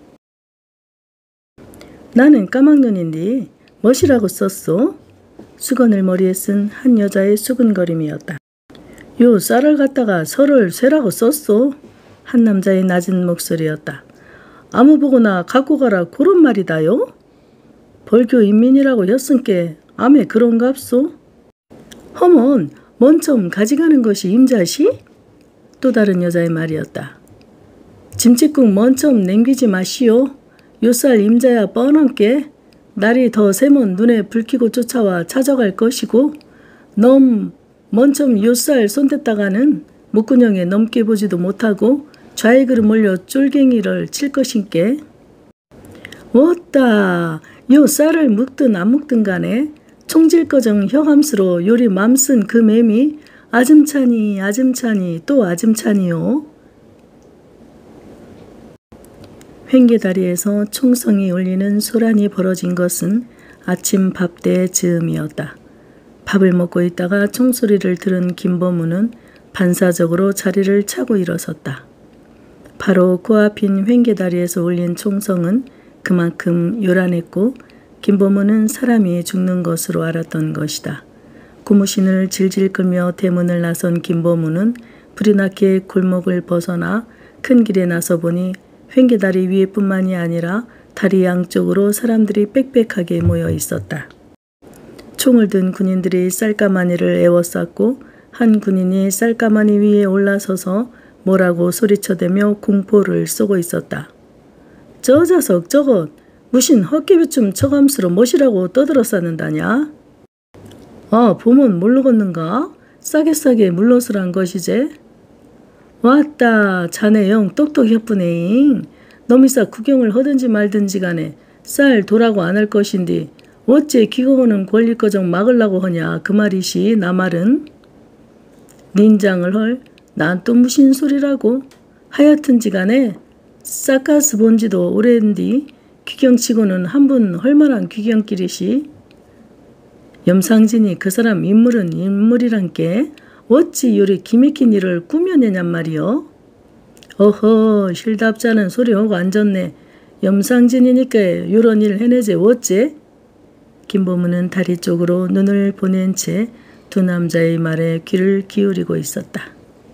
나는 까막눈인데 멋이라고 썼소? 수건을 머리에 쓴 한 여자의 수근거림이었다. 요 쌀을 갖다가 설을 쇠라고 썼소? 한 남자의 낮은 목소리였다. 아무 보거나 갖고 가라 그런 말이다요? 벌교 인민이라고 였은께 암에 그런갑소? 허먼 먼점 가져가는 것이 임자시? 또 다른 여자의 말이었다. 짐짓국 먼점 남기지 마시오. 요쌀 임자야 뻔한께 날이 더 새면 눈에 불키고 쫓아와 찾아갈 것이고 넘 먼점 요쌀 손댔다가는 목구녕에 넘게 보지도 못하고 좌익으로 몰려 쫄갱이를 칠 것인께. 왔다. 요 쌀을 묵든 안 묵든 간에 총질거정 혀감스로 요리 맘쓴 그 맴이 아즘차니 아즘차니 또 아즘차니요. 횡계다리에서 총성이 울리는 소란이 벌어진 것은 아침 밥때의 즈음이었다. 밥을 먹고 있다가 총소리를 들은 김범우는 반사적으로 자리를 차고 일어섰다. 바로 코앞인 횡계다리에서 울린 총성은 그만큼 요란했고 김범우는 사람이 죽는 것으로 알았던 것이다. 고무신을 질질 끌며 대문을 나선 김범우는 불이 나게 골목을 벗어나 큰 길에 나서 보니 횡계다리 위에뿐만이 아니라 다리 양쪽으로 사람들이 빽빽하게 모여 있었다. 총을 든 군인들이 쌀가마니를 에워쌌고 한 군인이 쌀가마니 위에 올라서서 뭐라고 소리쳐대며 공포를 쏘고 있었다. 저 자석 저것 무신 헛개비춤 처감스러 못이라고 떠들어쌌는다냐? 아 보면 모르겠는가? 싸게 싸게 물러서란 것이제? 왔다 자네 영 똑똑해쁘네잉. 너미싸 구경을 하든지 말든지 간에 쌀 도라고 안 할 것인데 어째 기거는 권리거정 막으려고 하냐 그 말이시. 나 말은 닌장을 헐 난 또 무슨 소리라고. 하여튼지 간에 싹가스 본지도 오래인디 귀경치고는 한 분 헐만한 귀경길이시. 염상진이 그 사람 인물은 인물이란께 어찌 요리 기맥힌 일을 꾸며내냔 말이여. 어허 실답자는 소리하고 앉았네. 염상진이니까 요런 일 해내제 어째? 김범우는 다리 쪽으로 눈을 보낸 채 두 남자의 말에 귀를 기울이고 있었다.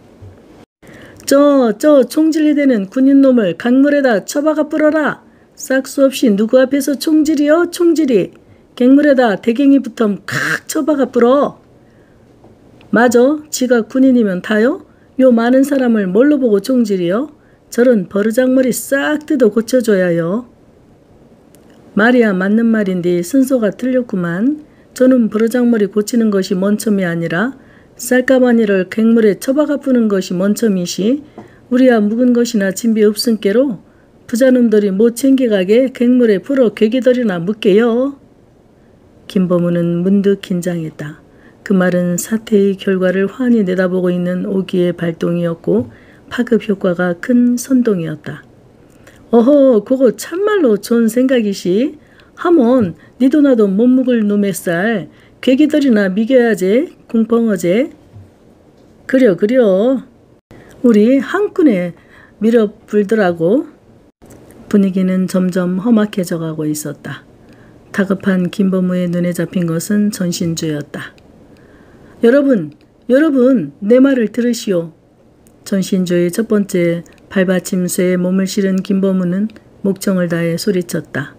저, 저 총질이 되는 군인놈을 강물에다 쳐박아 뿌려라. 싹수 없이 누구 앞에서 총질이여 총질이. 갱물에다 대갱이부터 칵 쳐박아 뿌려. 맞아 지가 군인이면 다요? 요 많은 사람을 뭘로 보고 총질이요? 저런 버르장머리 싹 뜯어 고쳐줘야요. 말이야 맞는 말인데 순서가 틀렸구만. 저는 버르장머리 고치는 것이 먼첨이 아니라 쌀가마니를 갱물에 처박아 뿌는 것이 먼첨이시. 우리야 묵은 것이나 진비 없은께로 부자놈들이 못 챙겨가게 갱물에 풀어 괴기들이나 묵게요. 김범우는 문득 긴장했다. 그 말은 사태의 결과를 환히 내다보고 있는 오기의 발동이었고 파급 효과가 큰 선동이었다. 어허 그거 참말로 좋은 생각이시. 하면 니도 나도 못 묵을 놈의 쌀 괴기들이나 미겨야지 궁펑어제. 그려 그려 우리 한끈에 밀어 불더라고. 분위기는 점점 험악해져 가고 있었다. 다급한 김범우의 눈에 잡힌 것은 전신주였다. 여러분 여러분 내 말을 들으시오. 전신주의 첫 번째 발받침쇠에 몸을 실은 김범우는 목청을 다해 소리쳤다.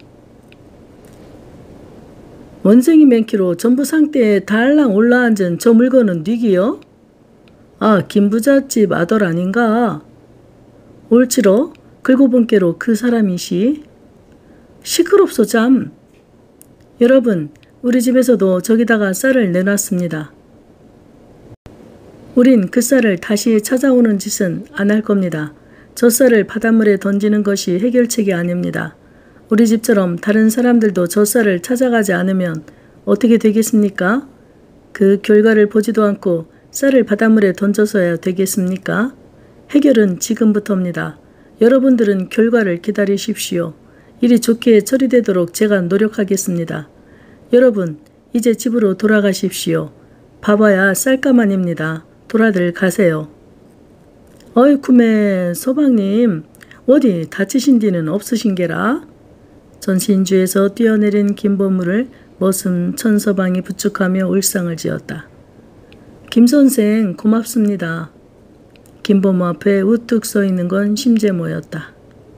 원생이 맨키로 전부 상대에 달랑 올라앉은 저 물건은 뉘기요? 아 김부잣집 아들 아닌가? 옳지러 긁고 본께로 그 사람이시. 시끄럽소 참. 여러분 우리 집에서도 저기다가 쌀을 내놨습니다. 우린 그 쌀을 다시 찾아오는 짓은 안 할 겁니다. 저 쌀을 바닷물에 던지는 것이 해결책이 아닙니다. 우리 집처럼 다른 사람들도 저 쌀을 찾아가지 않으면 어떻게 되겠습니까? 그 결과를 보지도 않고 쌀을 바닷물에 던져서야 되겠습니까? 해결은 지금부터입니다. 여러분들은 결과를 기다리십시오. 일이 좋게 처리되도록 제가 노력하겠습니다. 여러분 이제 집으로 돌아가십시오. 봐봐야 쌀가만입니다. 돌아들 가세요. 어이쿠매 서방님 어디 다치신 데는 없으신 게라? 전신주에서 뛰어내린 김보무를 머슴 천서방이 부축하며 울상을 지었다. 김선생 고맙습니다. 김보무 앞에 우뚝 서 있는 건 심재모였다.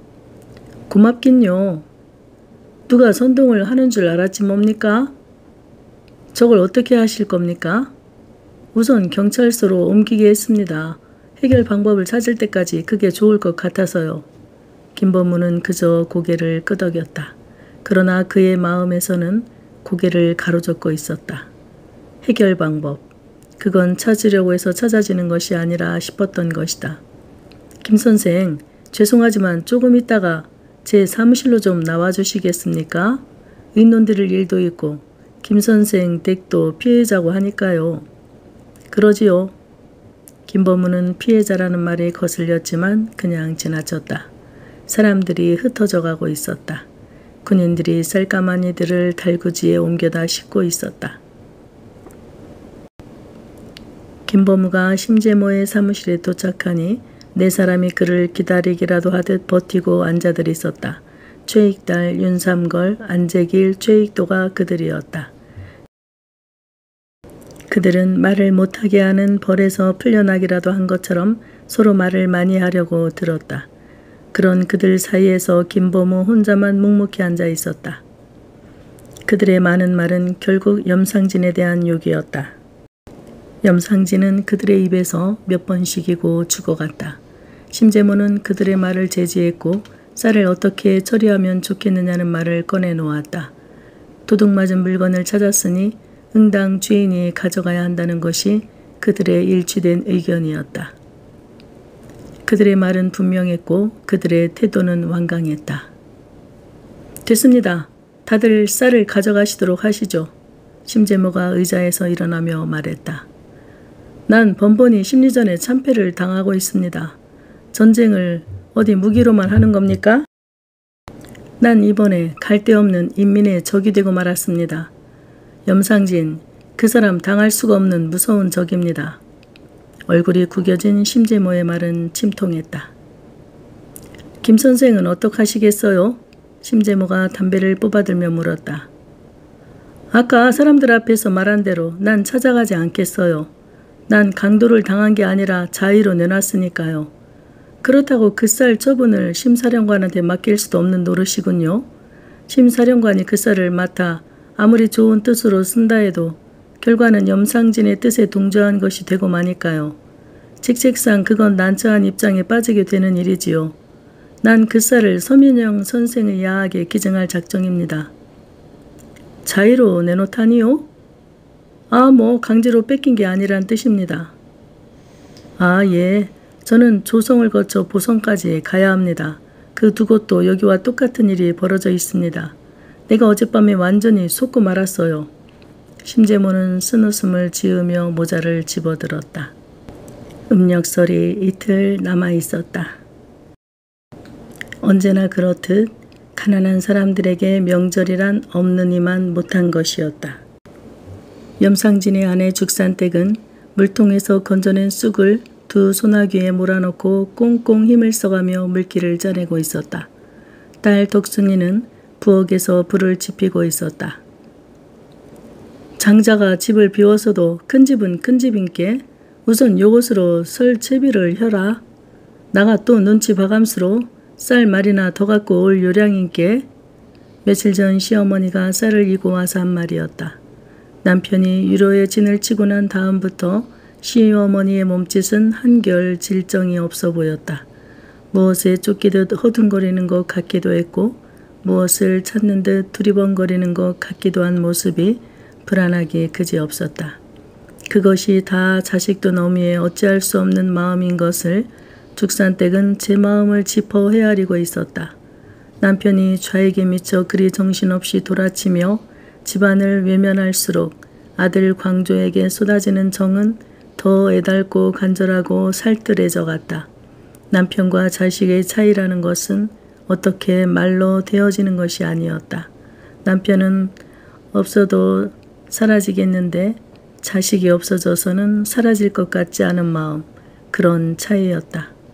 고맙긴요. 누가 선동을 하는 줄 알았지 뭡니까? 저걸 어떻게 하실 겁니까? 우선 경찰서로 옮기게 했습니다. 해결 방법을 찾을 때까지 그게 좋을 것 같아서요. 김보무는 그저 고개를 끄덕였다. 그러나 그의 마음에서는 고개를 가로젓고 있었다. 해결 방법. 그건 찾으려고 해서 찾아지는 것이 아니라 싶었던 것이다. 김선생, 죄송하지만 조금 있다가 제 사무실로 좀 나와주시겠습니까? 의논드릴 일도 있고 김선생 댁도 피해자고 하니까요. 그러지요. 김보무는 피해자라는 말에 거슬렸지만 그냥 지나쳤다. 사람들이 흩어져 가고 있었다. 군인들이 쌀까만 이들을 달구지에 옮겨다 싣고 있었다. 김보무가 심재모의 사무실에 도착하니 네 사람이 그를 기다리기라도 하듯 버티고 앉아들 있었다. 최익달, 윤삼걸, 안재길, 최익도가 그들이었다. 그들은 말을 못하게 하는 벌에서 풀려나기라도 한 것처럼 서로 말을 많이 하려고 들었다. 그런 그들 사이에서 김보무 혼자만 묵묵히 앉아 있었다. 그들의 많은 말은 결국 염상진에 대한 욕이었다. 염상진은 그들의 입에서 몇 번씩이고 죽어갔다. 심재모는 그들의 말을 제지했고 쌀을 어떻게 처리하면 좋겠느냐는 말을 꺼내놓았다. 도둑맞은 물건을 찾았으니 응당 주인이 가져가야 한다는 것이 그들의 일치된 의견이었다. 그들의 말은 분명했고 그들의 태도는 완강했다. 됐습니다. 다들 쌀을 가져가시도록 하시죠. 심재모가 의자에서 일어나며 말했다. 난 번번이 심리전에 참패를 당하고 있습니다. 전쟁을 어디 무기로만 하는 겁니까? 난 이번에 갈데없는 인민의 적이 되고 말았습니다. 염상진, 그 사람 당할 수가 없는 무서운 적입니다. 얼굴이 구겨진 심재모의 말은 침통했다. 김 선생은 어떡하시겠어요? 심재모가 담배를 뽑아들며 물었다. 아까 사람들 앞에서 말한 대로 난 찾아가지 않겠어요. 난 강도를 당한 게 아니라 자의로 내놨으니까요. 그렇다고 그 쌀 처분을 심사령관한테 맡길 수도 없는 노릇이군요. 심사령관이 그 쌀을 맡아 아무리 좋은 뜻으로 쓴다 해도 결과는 염상진의 뜻에 동조한 것이 되고 마니까요. 직책상 그건 난처한 입장에 빠지게 되는 일이지요. 난 그 쌀을 서민영 선생의 야학에 기증할 작정입니다. 자의로 내놓다니요? 아, 뭐 강제로 뺏긴 게 아니란 뜻입니다. 아, 예. 저는 조성을 거쳐 보성까지 가야 합니다. 그 두 곳도 여기와 똑같은 일이 벌어져 있습니다. 내가 어젯밤에 완전히 속고 말았어요. 심재모는 쓴웃음을 지으며 모자를 집어들었다. 음력설이 이틀 남아있었다. 언제나 그렇듯 가난한 사람들에게 명절이란 없는 이만 못한 것이었다. 염상진의 아내 죽산댁은 물통에서 건져낸 쑥을 두 소나귀에 몰아넣고 꽁꽁 힘을 써가며 물기를 짜내고 있었다. 딸 덕순이는 부엌에서 불을 지피고 있었다. 장자가 집을 비워서도 큰 집은 큰 집인께 우선 요것으로 설 채비를 혀라. 나가 또 눈치 봐감수로 쌀 말이나 더 갖고 올 요량인께. 며칠 전 시어머니가 쌀을 이고 와서 한 말이었다. 남편이 위로의 진을 치고 난 다음부터 시어머니의 몸짓은 한결 질정이 없어 보였다. 무엇에 쫓기듯 허둥거리는 것 같기도 했고 무엇을 찾는 듯 두리번거리는 것 같기도 한 모습이 불안하기 그지없었다. 그것이 다 자식도 너미에 어찌할 수 없는 마음인 것을 죽산댁은 제 마음을 짚어 헤아리고 있었다. 남편이 좌익에 미쳐 그리 정신없이 돌아치며 집안을 외면할수록 아들 광조에게 쏟아지는 정은 더 애달고 간절하고 살뜰해져 갔다. 남편과 자식의 차이라는 것은 어떻게 말로 되어지는 것이 아니었다. 남편은 없어도 사라지겠는데 자식이 없어져서는 사라질 것 같지 않은 마음, 그런 차이였다.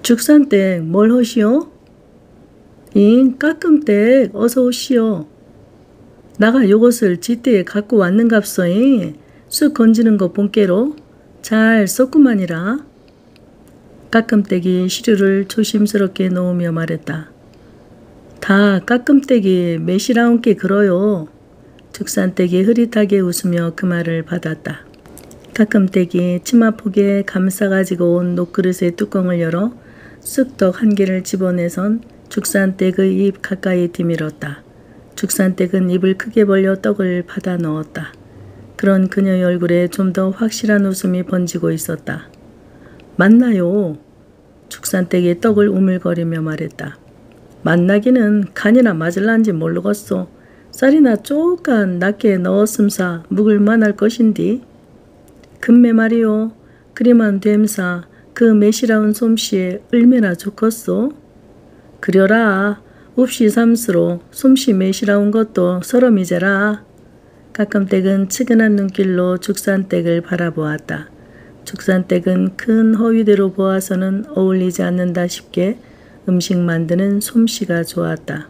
죽산댁 뭘 허시오? 잉 까끔댁 어서 오시오. 나가 요것을 지때에 갖고 왔는갑소잉. 쑥 건지는 거 본께로 잘 썼구만이라. 까끔댁이 시루를 조심스럽게 놓으며 말했다. 다 까끔댁이 매시라운께 그러요. 죽산댁이 흐릿하게 웃으며 그 말을 받았다. 까끔댁이 치마폭에 감싸가지고 온 녹그릇의 뚜껑을 열어 쑥떡 한 개를 집어내선 죽산댁의 입 가까이 디밀었다. 죽산댁은 입을 크게 벌려 떡을 받아 넣었다. 그런 그녀의 얼굴에 좀 더 확실한 웃음이 번지고 있었다. 맞나요? 죽산댁이 떡을 우물거리며 말했다. 만나기는 간이나 맞을란지 모르겠소. 쌀이나 쪼깐 낮게 넣었음사 묵을 만할 것인디. 금매 말이요. 그리만 됨사 그 매시라운 솜씨에 얼마나 좋겠소. 그려라. 없이 삼수로 솜씨 매시라운 것도 서러미제라. 까끔댁은 측은한 눈길로 죽산댁을 바라보았다. 죽산댁은 큰 허위대로 보아서는 어울리지 않는다 싶게 음식 만드는 솜씨가 좋았다.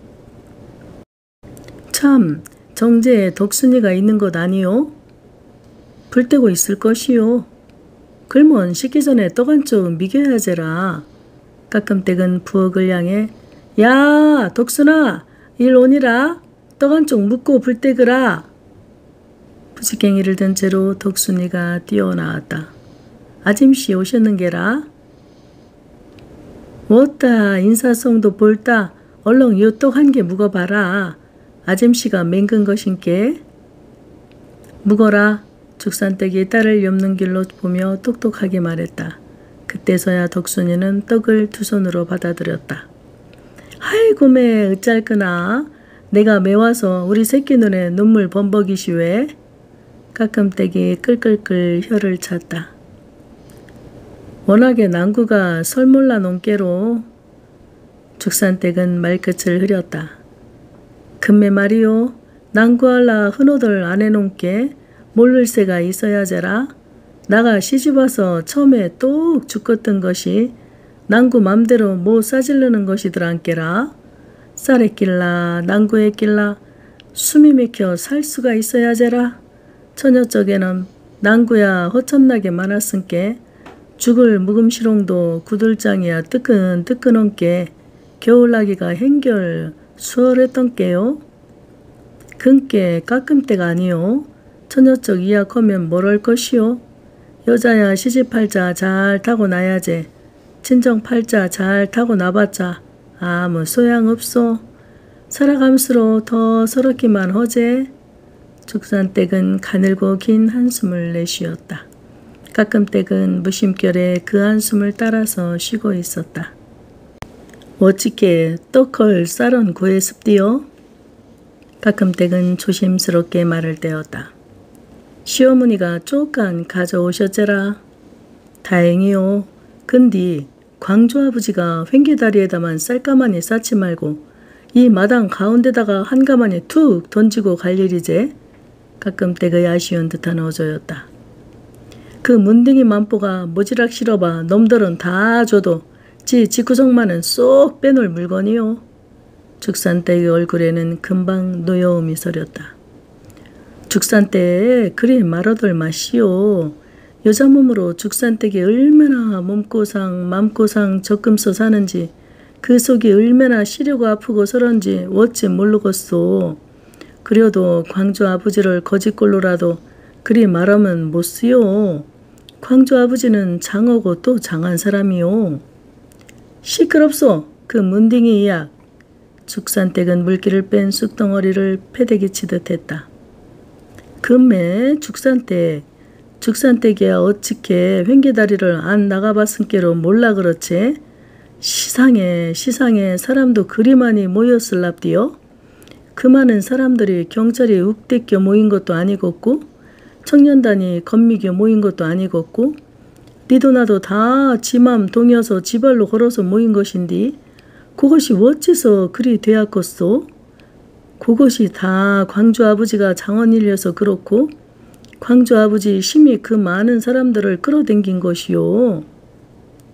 참, 정제에 덕순이가 있는 것 아니요? 불때고 있을 것이요. 글먼 식기 전에 떡 한쪽 미겨야제라. 까끔댁은 부엌을 향해 야, 덕순아, 일 오니라. 떡 한쪽 묻고 불때그라. 부지깽이를 든 채로 덕순이가 뛰어나왔다. 아짐씨 오셨는게라? 뭐따 인사성도 볼따 얼렁 요 떡 한 개 묵어봐라. 아짐씨가 맹근 것인께. 묵어라. 죽산댁이 딸을 엽는 길로 보며 똑똑하게 말했다. 그때서야 덕순이는 떡을 두 손으로 받아들였다. 아이고 매 어짤끄나. 내가 매와서 우리 새끼 눈에 눈물 범벅이시 왜? 까끔댁이 끌끌끌 혀를 찼다. 워낙에 난구가 설몰라 논께로. 죽산댁은 말끝을 흐렸다. 금매 말이요. 난구할라 흔호들 안 해놓은께 모를 새가 있어야제라. 나가 시집와서 처음에 똑 죽었던 것이 난구 맘대로 못 싸질르는 것이더란께라. 쌀에 낄라 난구에 낄라 숨이 막혀 살 수가 있어야제라. 처녀 쪽에는 난구야 허참나게 많았은께 죽을 묵음시롱도 구들장이야 뜨끈뜨끈한께 겨울나기가 행결 수월했던께요. 근께 까끔때가 아니요. 처녀 쪽 이약하면 뭘할 것이요. 여자야 시집팔자 잘 타고 나야지. 친정팔자 잘 타고 나봤자 아무 소양없소. 살아감수로 더 서럽기만 허제. 죽산댁은 가늘고 긴 한숨을 내쉬었다. 까끔댁은 무심결에 그 한숨을 따라서 쉬고 있었다. 어찌게 떡을 쌀은 구했습디요? 까끔댁은 조심스럽게 말을 떼었다. 시어머니가 쪼깐 가져오셨제라. 다행이요. 근디 광주 아버지가 횡계다리에다만 쌀가마니 쌓지 말고 이 마당 가운데다가 한 가마니 툭 던지고 갈 일이제. 까끔댁의 아쉬운 듯한 어조였다. 그 문둥이 만보가 모지락 실어봐 놈들은 다 줘도 지 직구석만은 쏙 빼놓을 물건이요. 죽산댁의 얼굴에는 금방 노여움이 서렸다. 죽산댁 그리 말어들 마시오. 여자 몸으로 죽산댁이 얼마나 몸고상 맘고상 적금서 사는지 그 속이 얼마나 시려고 아프고 서런지 어찌 모르겠소. 그려도 광주 아버지를 거짓골로라도 그리 말하면 못쓰요. 광주 아버지는 장하고 또 장한 사람이요. 시끄럽소. 그 문딩이 이약. 죽산댁은 물기를 뺀 쑥덩어리를 패대기 치듯 했다. 금매 죽산댁. 죽산댁이야 어찌게 횡계다리를 안 나가봤은께로 몰라 그렇지. 시상에 시상에 사람도 그리 많이 모였을랍디요. 그 많은 사람들이 경찰이 욱대껴 모인 것도 아니겠고 청년단이 건미겨 모인 것도 아니겠고 니도 나도 다 지맘 동여서 지발로 걸어서 모인 것인디 그것이 어째서 그리 되었겠소? 그것이 다 광주 아버지가 장원일이어서 그렇고 광주 아버지 심히 그 많은 사람들을 끌어당긴 것이요.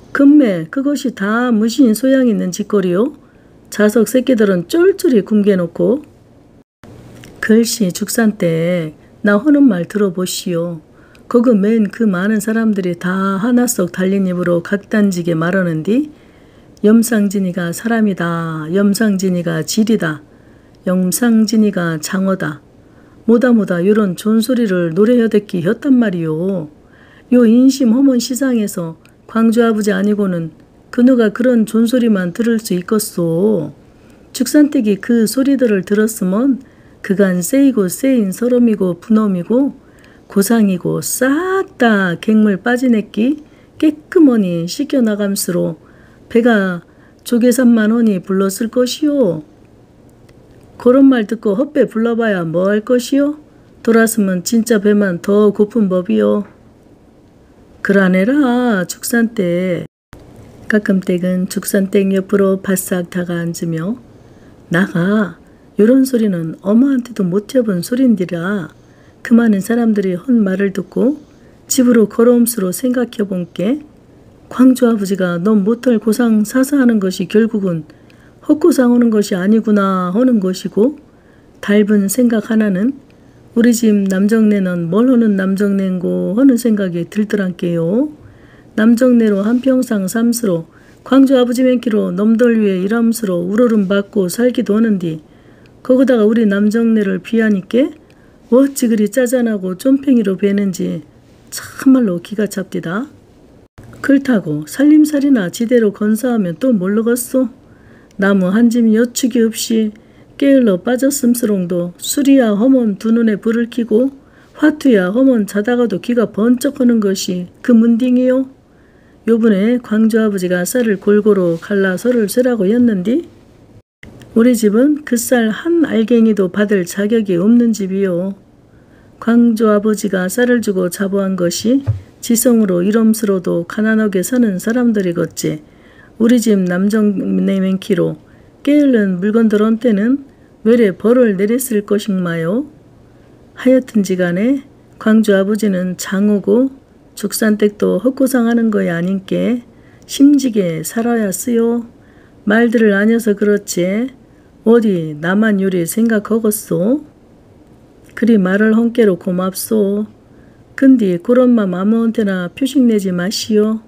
금매 그것이 다 무신 소양 있는 짓거리요? 자석 새끼들은 쫄쫄이 굶겨놓고. 글씨 죽산때 나 하는 말 들어보시오. 거그 맨 그 많은 사람들이 다 하나 쏙 달린 입으로 각단지게 말하는디 염상진이가 사람이다. 염상진이가 질이다. 염상진이가 장어다. 뭐다 뭐다 요런 존소리를 노래여듣기 혔단 말이오. 요 인심 허먼 시상에서 광주 아버지 아니고는 그 누가 그런 존소리만 들을 수 있겠소. 죽산댁이 그 소리들을 들었으면 그간 세이고 세인 서름이고 분엄이고 고상이고 싹 다 갱물 빠지냈기 깨끗머니 씻겨나감스로 배가 조개삼만 원이 불렀을 것이오. 그런 말 듣고 헛배 불러봐야 뭐 할 것이오? 돌았으면 진짜 배만 더 고픈 법이오. 그러네라 죽산댁. 가끔댁은 죽산댁 옆으로 바싹 다가앉으며 나가 요런 소리는 엄마한테도 못 해본 소린디라 그 많은 사람들이 헌 말을 듣고 집으로 걸어옴수로 생각해본께 광주 아버지가 넌 못할 고상 사사하는 것이 결국은 헛고상 하는 것이 아니구나 하는 것이고 닮은 생각 하나는 우리 집 남정네는 뭘 하는 남정네인고 하는 생각이 들더란께요. 남정네로 한평상 삼수로 광주 아버지 맨키로 놈들 위에 일함수로 우러름 받고 살기도 하는디 거기다가 우리 남정네를 비하니께 어찌 그리 짜잔하고 쫌팽이로 베는지 참말로 기가 찹디다. 그렇다고 살림살이나 지대로 건사하면 또 모르겠소. 나무 한 짐 여축이 없이 깨을러 빠졌음스롱도 술이야 허먼 두 눈에 불을 켜고 화투야 허먼 자다가도 귀가 번쩍하는 것이 그 문딩이요. 요번에 광주 아버지가 쌀을 골고루 갈라 설을 세라고 였는디 우리 집은 그 쌀 한 알갱이도 받을 자격이 없는 집이요. 광주 아버지가 쌀을 주고 자부한 것이 지성으로 이름스러도 가난하게 사는 사람들이겠지. 우리 집 남정네 맨키로 깨을른 물건들 한테는 외래 벌을 내렸을 것인마요. 하여튼지간에 광주 아버지는 장우고 죽산댁도 헛고상하는 거야 아닌께 심지게 살아야 쓰요. 말들을 아녀서 그렇지 어디 나만 요리 생각하겠소. 그리 말을 헝깨로 고맙소. 근데 그런 맘 아무한테나 표식 내지 마시오.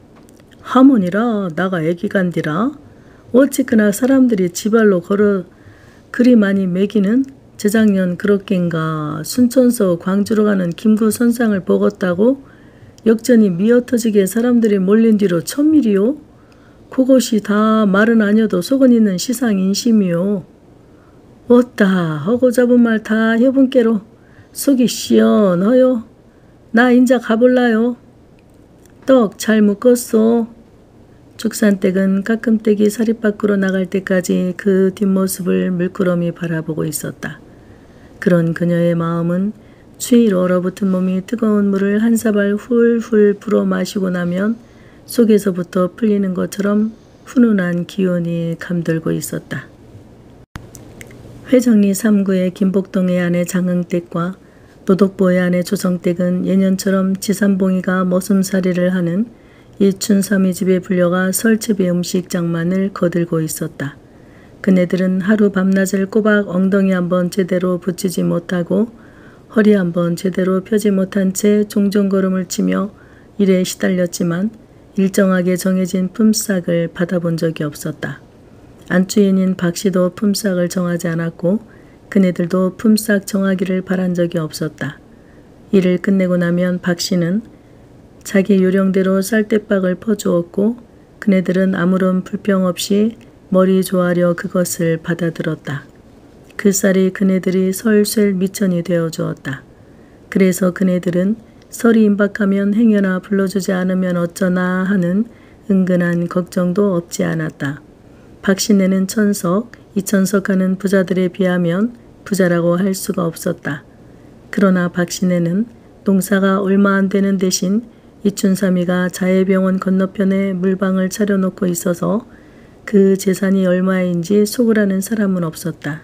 하모니라 나가 애기간디라 어찌그나 사람들이 지발로 걸어 그리 많이 매기는 재작년 그렇겐가 순천서 광주로 가는 김구 선상을 보겄다고 역전이 미어터지게 사람들이 몰린 뒤로 천밀이요. 그것이 다 말은 아니어도 속은 있는 시상인심이요. 어따 허고 잡은 말 다 해본께로 속이 시원허요. 나 인자 가볼라요. 떡 잘 묶었소. 죽산댁은 가끔댁이 사립 밖으로 나갈 때까지 그 뒷모습을 물끄러미 바라보고 있었다. 그런 그녀의 마음은 추위로 얼어붙은 몸이 뜨거운 물을 한 사발 훌훌 불어 마시고 나면 속에서부터 풀리는 것처럼 훈훈한 기운이 감돌고 있었다. 회정리 삼 구의 김복동의 아내 장흥댁과 노덕보의 아내 조성댁은 예년처럼 지산봉이가 머슴살이를 하는 이춘삼이 집에 불려가 설치비 음식장만을 거들고 있었다. 그네들은 하루 밤낮을 꼬박 엉덩이 한번 제대로 붙이지 못하고 허리 한번 제대로 펴지 못한 채 종종걸음을 치며 일에 시달렸지만 일정하게 정해진 품삯을 받아본 적이 없었다. 안주인인 박씨도 품삯을 정하지 않았고 그네들도 품삯 정하기를 바란 적이 없었다. 일을 끝내고 나면 박씨는 자기 요령대로 쌀대박을 퍼주었고 그네들은 아무런 불평 없이 머리 조아려 그것을 받아들었다. 그 쌀이 그네들이 설설 미천이 되어 주었다. 그래서 그네들은 설이 임박하면 행여나 불러주지 않으면 어쩌나 하는 은근한 걱정도 없지 않았다. 박씨네는 천석, 이천석 하는 부자들에 비하면 부자라고 할 수가 없었다. 그러나 박씨네는 농사가 얼마 안 되는 대신 이춘삼이가 자해병원 건너편에 물방을 차려놓고 있어서 그 재산이 얼마인지 속을 아는 사람은 없었다.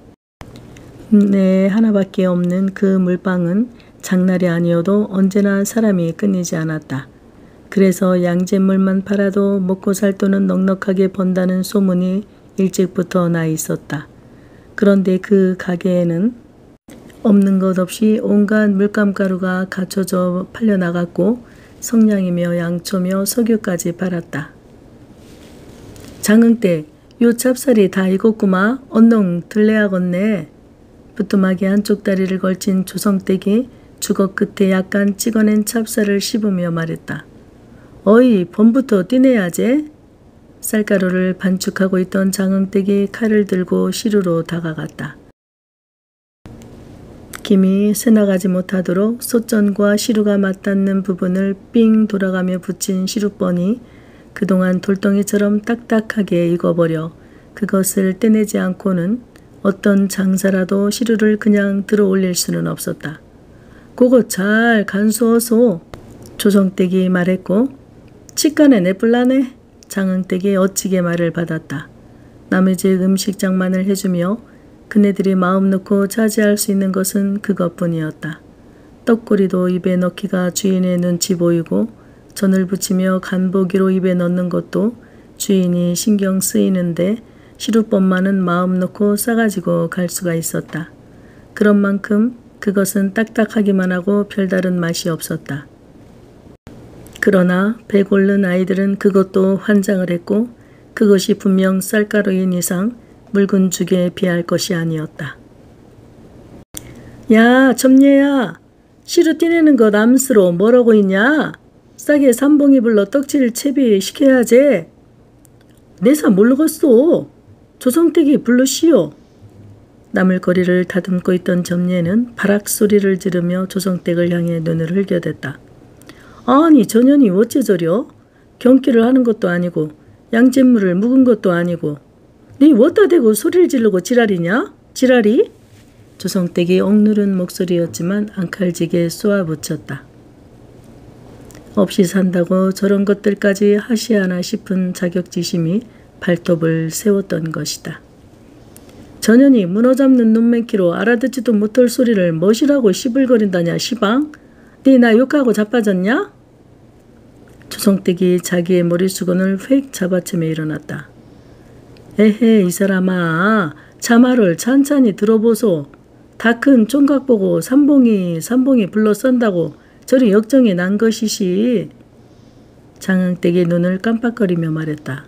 네, 하나밖에 없는 그 물방은 장날이 아니어도 언제나 사람이 끊이지 않았다. 그래서 양잿물만 팔아도 먹고 살 돈은 넉넉하게 번다는 소문이 일찍부터 나 있었다. 그런데 그 가게에는 없는 것 없이 온갖 물감가루가 갖춰져 팔려나갔고 성냥이며 양초며 석유까지 팔았다. 장흥댁, 요 찹쌀이 다 익었구마. 언농 들레하겠네. 부뚜막이 한쪽 다리를 걸친 조성댁이 주걱 끝에 약간 찍어낸 찹쌀을 씹으며 말했다. 어이, 범부터 띠내야제. 쌀가루를 반축하고 있던 장흥댁이 칼을 들고 시루로 다가갔다. 김이 새나가지 못하도록 솥전과 시루가 맞닿는 부분을 삥 돌아가며 붙인 시루번이 그동안 돌덩이처럼 딱딱하게 익어버려 그것을 떼내지 않고는 어떤 장사라도 시루를 그냥 들어 올릴 수는 없었다. 그거 잘 간수어서 조성댁이 말했고 치간에 내뿔라네. 장흥댁이 어찌게 말을 받았다. 남의 집 음식장만을 해주며 그네들이 마음 놓고 차지할 수 있는 것은 그것뿐이었다. 떡꼬리도 입에 넣기가 주인의 눈치 보이고 전을 부치며 간보기로 입에 넣는 것도 주인이 신경 쓰이는데 시루법만은 마음 놓고 싸가지고 갈 수가 있었다. 그런 만큼 그것은 딱딱하기만 하고 별다른 맛이 없었다. 그러나 배고른 아이들은 그것도 환장을 했고 그것이 분명 쌀가루인 이상 묽은 죽에 비할 것이 아니었다. 야, 점례야. 시루 띠내는 것 암스로 뭐라고 있냐? 싸게 삼봉이 불러 떡질 채비 시켜야지. 내사 모르겠소. 조성댁이 불러시오. 나물거리를 다듬고 있던 점례는 바락 소리를 지르며 조성댁을 향해 눈을 흘겨댔다. 아니 전현이 어째 저려? 경기를 하는 것도 아니고 양잿물을 묵은 것도 아니고 네 어디다 대고 소리를 지르고 지랄이냐? 지랄이? 조성댁이 억누른 목소리였지만 앙칼지게 쏘아붙였다. 없이 산다고 저런 것들까지 하시하나 싶은 자격지심이 발톱을 세웠던 것이다. 전현이 문어 잡는 눈맹키로 알아듣지도 못할 소리를 멋이라고 시불거린다냐 시방? 네 나 욕하고 자빠졌냐? 조성댁이 자기의 머리수건을 휙 잡아채며 일어났다. 에헤 이 사람아 자말을 찬찬히 들어보소. 다 큰 총각 보고 삼봉이 삼봉이 불러 썬다고 저리 역정이 난 것이시. 장흥댁이 눈을 깜빡거리며 말했다.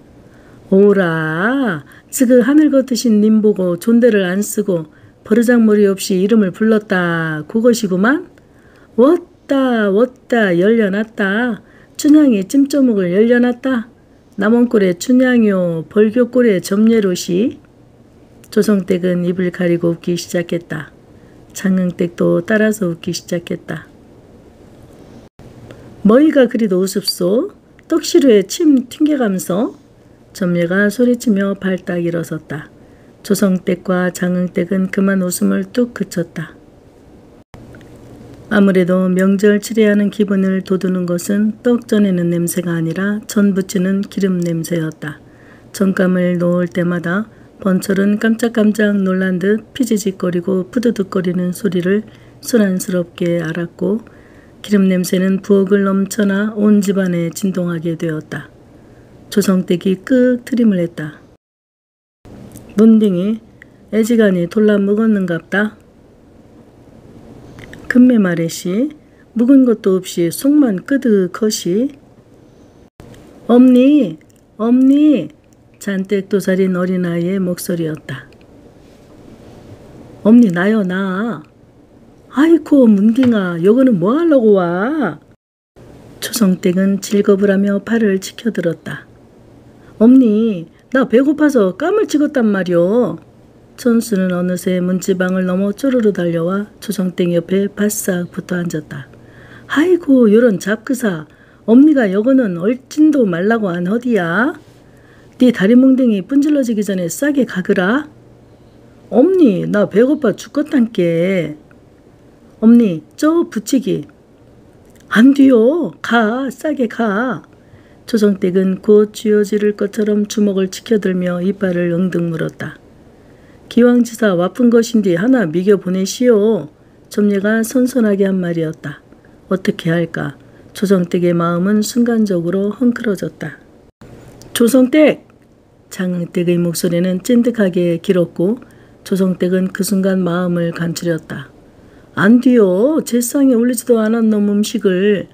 오라 지그 하늘 걷으신 님 보고 존대를 안 쓰고 버르장머리 없이 이름을 불렀다 그것이구만. 왔다 왔다 열려놨다. 춘향이 찜조목을 열려놨다. 남원골에 춘향이요 벌교골에 점례로시. 조성댁은 입을 가리고 웃기 시작했다. 장흥댁도 따라서 웃기 시작했다. 뭐이가 그리도 우습소? 떡시루에 침 튕겨감서? 점례가 소리치며 발딱 일어섰다. 조성댁과 장흥댁은 그만 웃음을 뚝 그쳤다. 아무래도 명절 치레하는 기분을 돋우는 것은 떡 전에는 냄새가 아니라 전 부치는 기름 냄새였다. 전감을 놓을 때마다 번철은 깜짝깜짝 놀란 듯 피지직거리고 푸드득거리는 소리를 소란스럽게 알았고 기름 냄새는 부엌을 넘쳐나 온 집안에 진동하게 되었다. 조성댁이 끄 트림을 했다. 문딩이 애지간히 돌라 묵었는갑다. 금매 말해시 묵은 것도 없이 속만 끄득허시. 엄니 엄니 잔뜩 도살인 어린아이의 목소리였다. 엄니 나요 나. 아이코 문깅아 여기는 뭐하려고 와. 조성댁은 질겁을 팔을 치켜들었다. 엄니 나 배고파서 깜을 찍었단 말이오. 천수는 어느새 문지방을 넘어 쪼르르 달려와 조성댁 옆에 바싹 붙어 앉았다. 아이고 요런 잡그사 엄니가 여거는 얼진도 말라고 안 허디야. 네 다리 몽댕이 분질러지기 전에 싸게 가그라. 엄니 나 배고파 죽겠단께. 엄니 저 붙이기. 안 돼요. 가 싸게 가. 조성댁은 곧 쥐어지를 것처럼 주먹을 치켜들며 이빨을 응등 물었다. 기왕지사 와픈 것인디 하나 미겨 보내시오. 점례가 선선하게 한 말이었다. 어떻게 할까? 조성댁의 마음은 순간적으로 헝클어졌다. 조성댁! 장흥댁의 목소리는 찐득하게 길었고 조성댁은 그 순간 마음을 감추렸다. 안 돼요. 제상에 올리지도 않은 놈 음식을.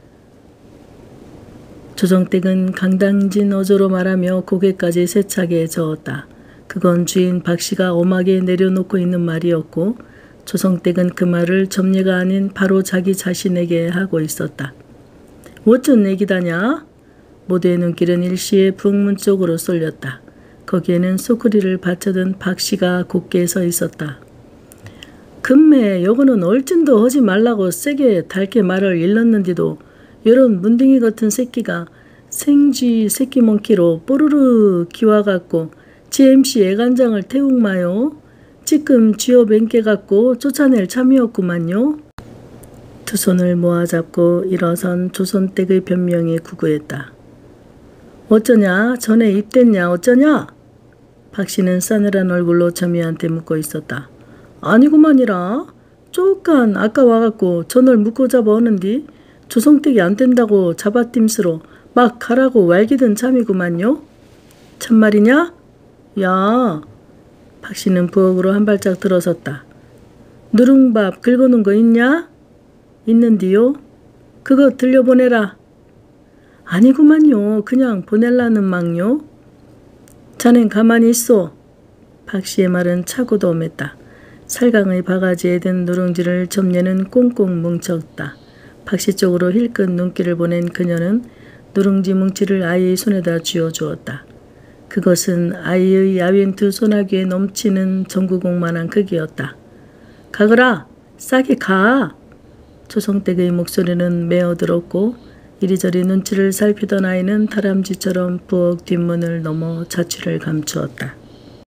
조성댁은 강당진 어조로 말하며 고개까지 세차게 저었다. 그건 주인 박씨가 엄하게 내려놓고 있는 말이었고 조성댁은 그 말을 점례가 아닌 바로 자기 자신에게 하고 있었다. 어쩐 얘기다냐? 모두의 눈길은 일시에 부엌문 쪽으로 쏠렸다. 거기에는 소쿠리를 받쳐든 박씨가 곧게 서 있었다. 금매 여거는 얼진도 하지 말라고 세게 달게 말을 일렀는데도 이런 문둥이 같은 새끼가 생쥐 새끼 몽키로 뽀르르 기와갖고 지엠씨 애간장을 태우마요. 지금 쥐어 뱅게 갖고 쫓아낼 참이었구만요. 두 손을 모아잡고 일어선 조선댁의 변명에 구구했다. 어쩌냐? 전에 입댔냐? 어쩌냐? 박씨는 싸늘한 얼굴로 점희한테 묻고 있었다. 아니구만이라. 쪼깐 아까 와갖고 전을 묶고 잡아 오는디 조성댁이 안 된다고 잡아팀스로 막 가라고 왈기든 참이구만요. 참말이냐? 야. 박씨는 부엌으로 한 발짝 들어섰다. 누룽밥 긁어놓은 거 있냐? 있는디요. 그거 들려보내라. 아니구만요. 그냥 보낼라는 망요. 자넨 가만히 있어. 박씨의 말은 차고도 엄했다. 살강의 바가지에 든 누룽지를 점례는 꽁꽁 뭉쳤다. 박씨 쪽으로 힐끗 눈길을 보낸 그녀는 누룽지 뭉치를 아이의 손에다 쥐어주었다. 그것은 아이의 야윈 두 소나귀에 넘치는 전구공만한 크기였다. 가거라. 싸게 가. 조성댁의 목소리는 메어들었고 이리저리 눈치를 살피던 아이는 다람쥐처럼 부엌 뒷문을 넘어 자취를 감추었다.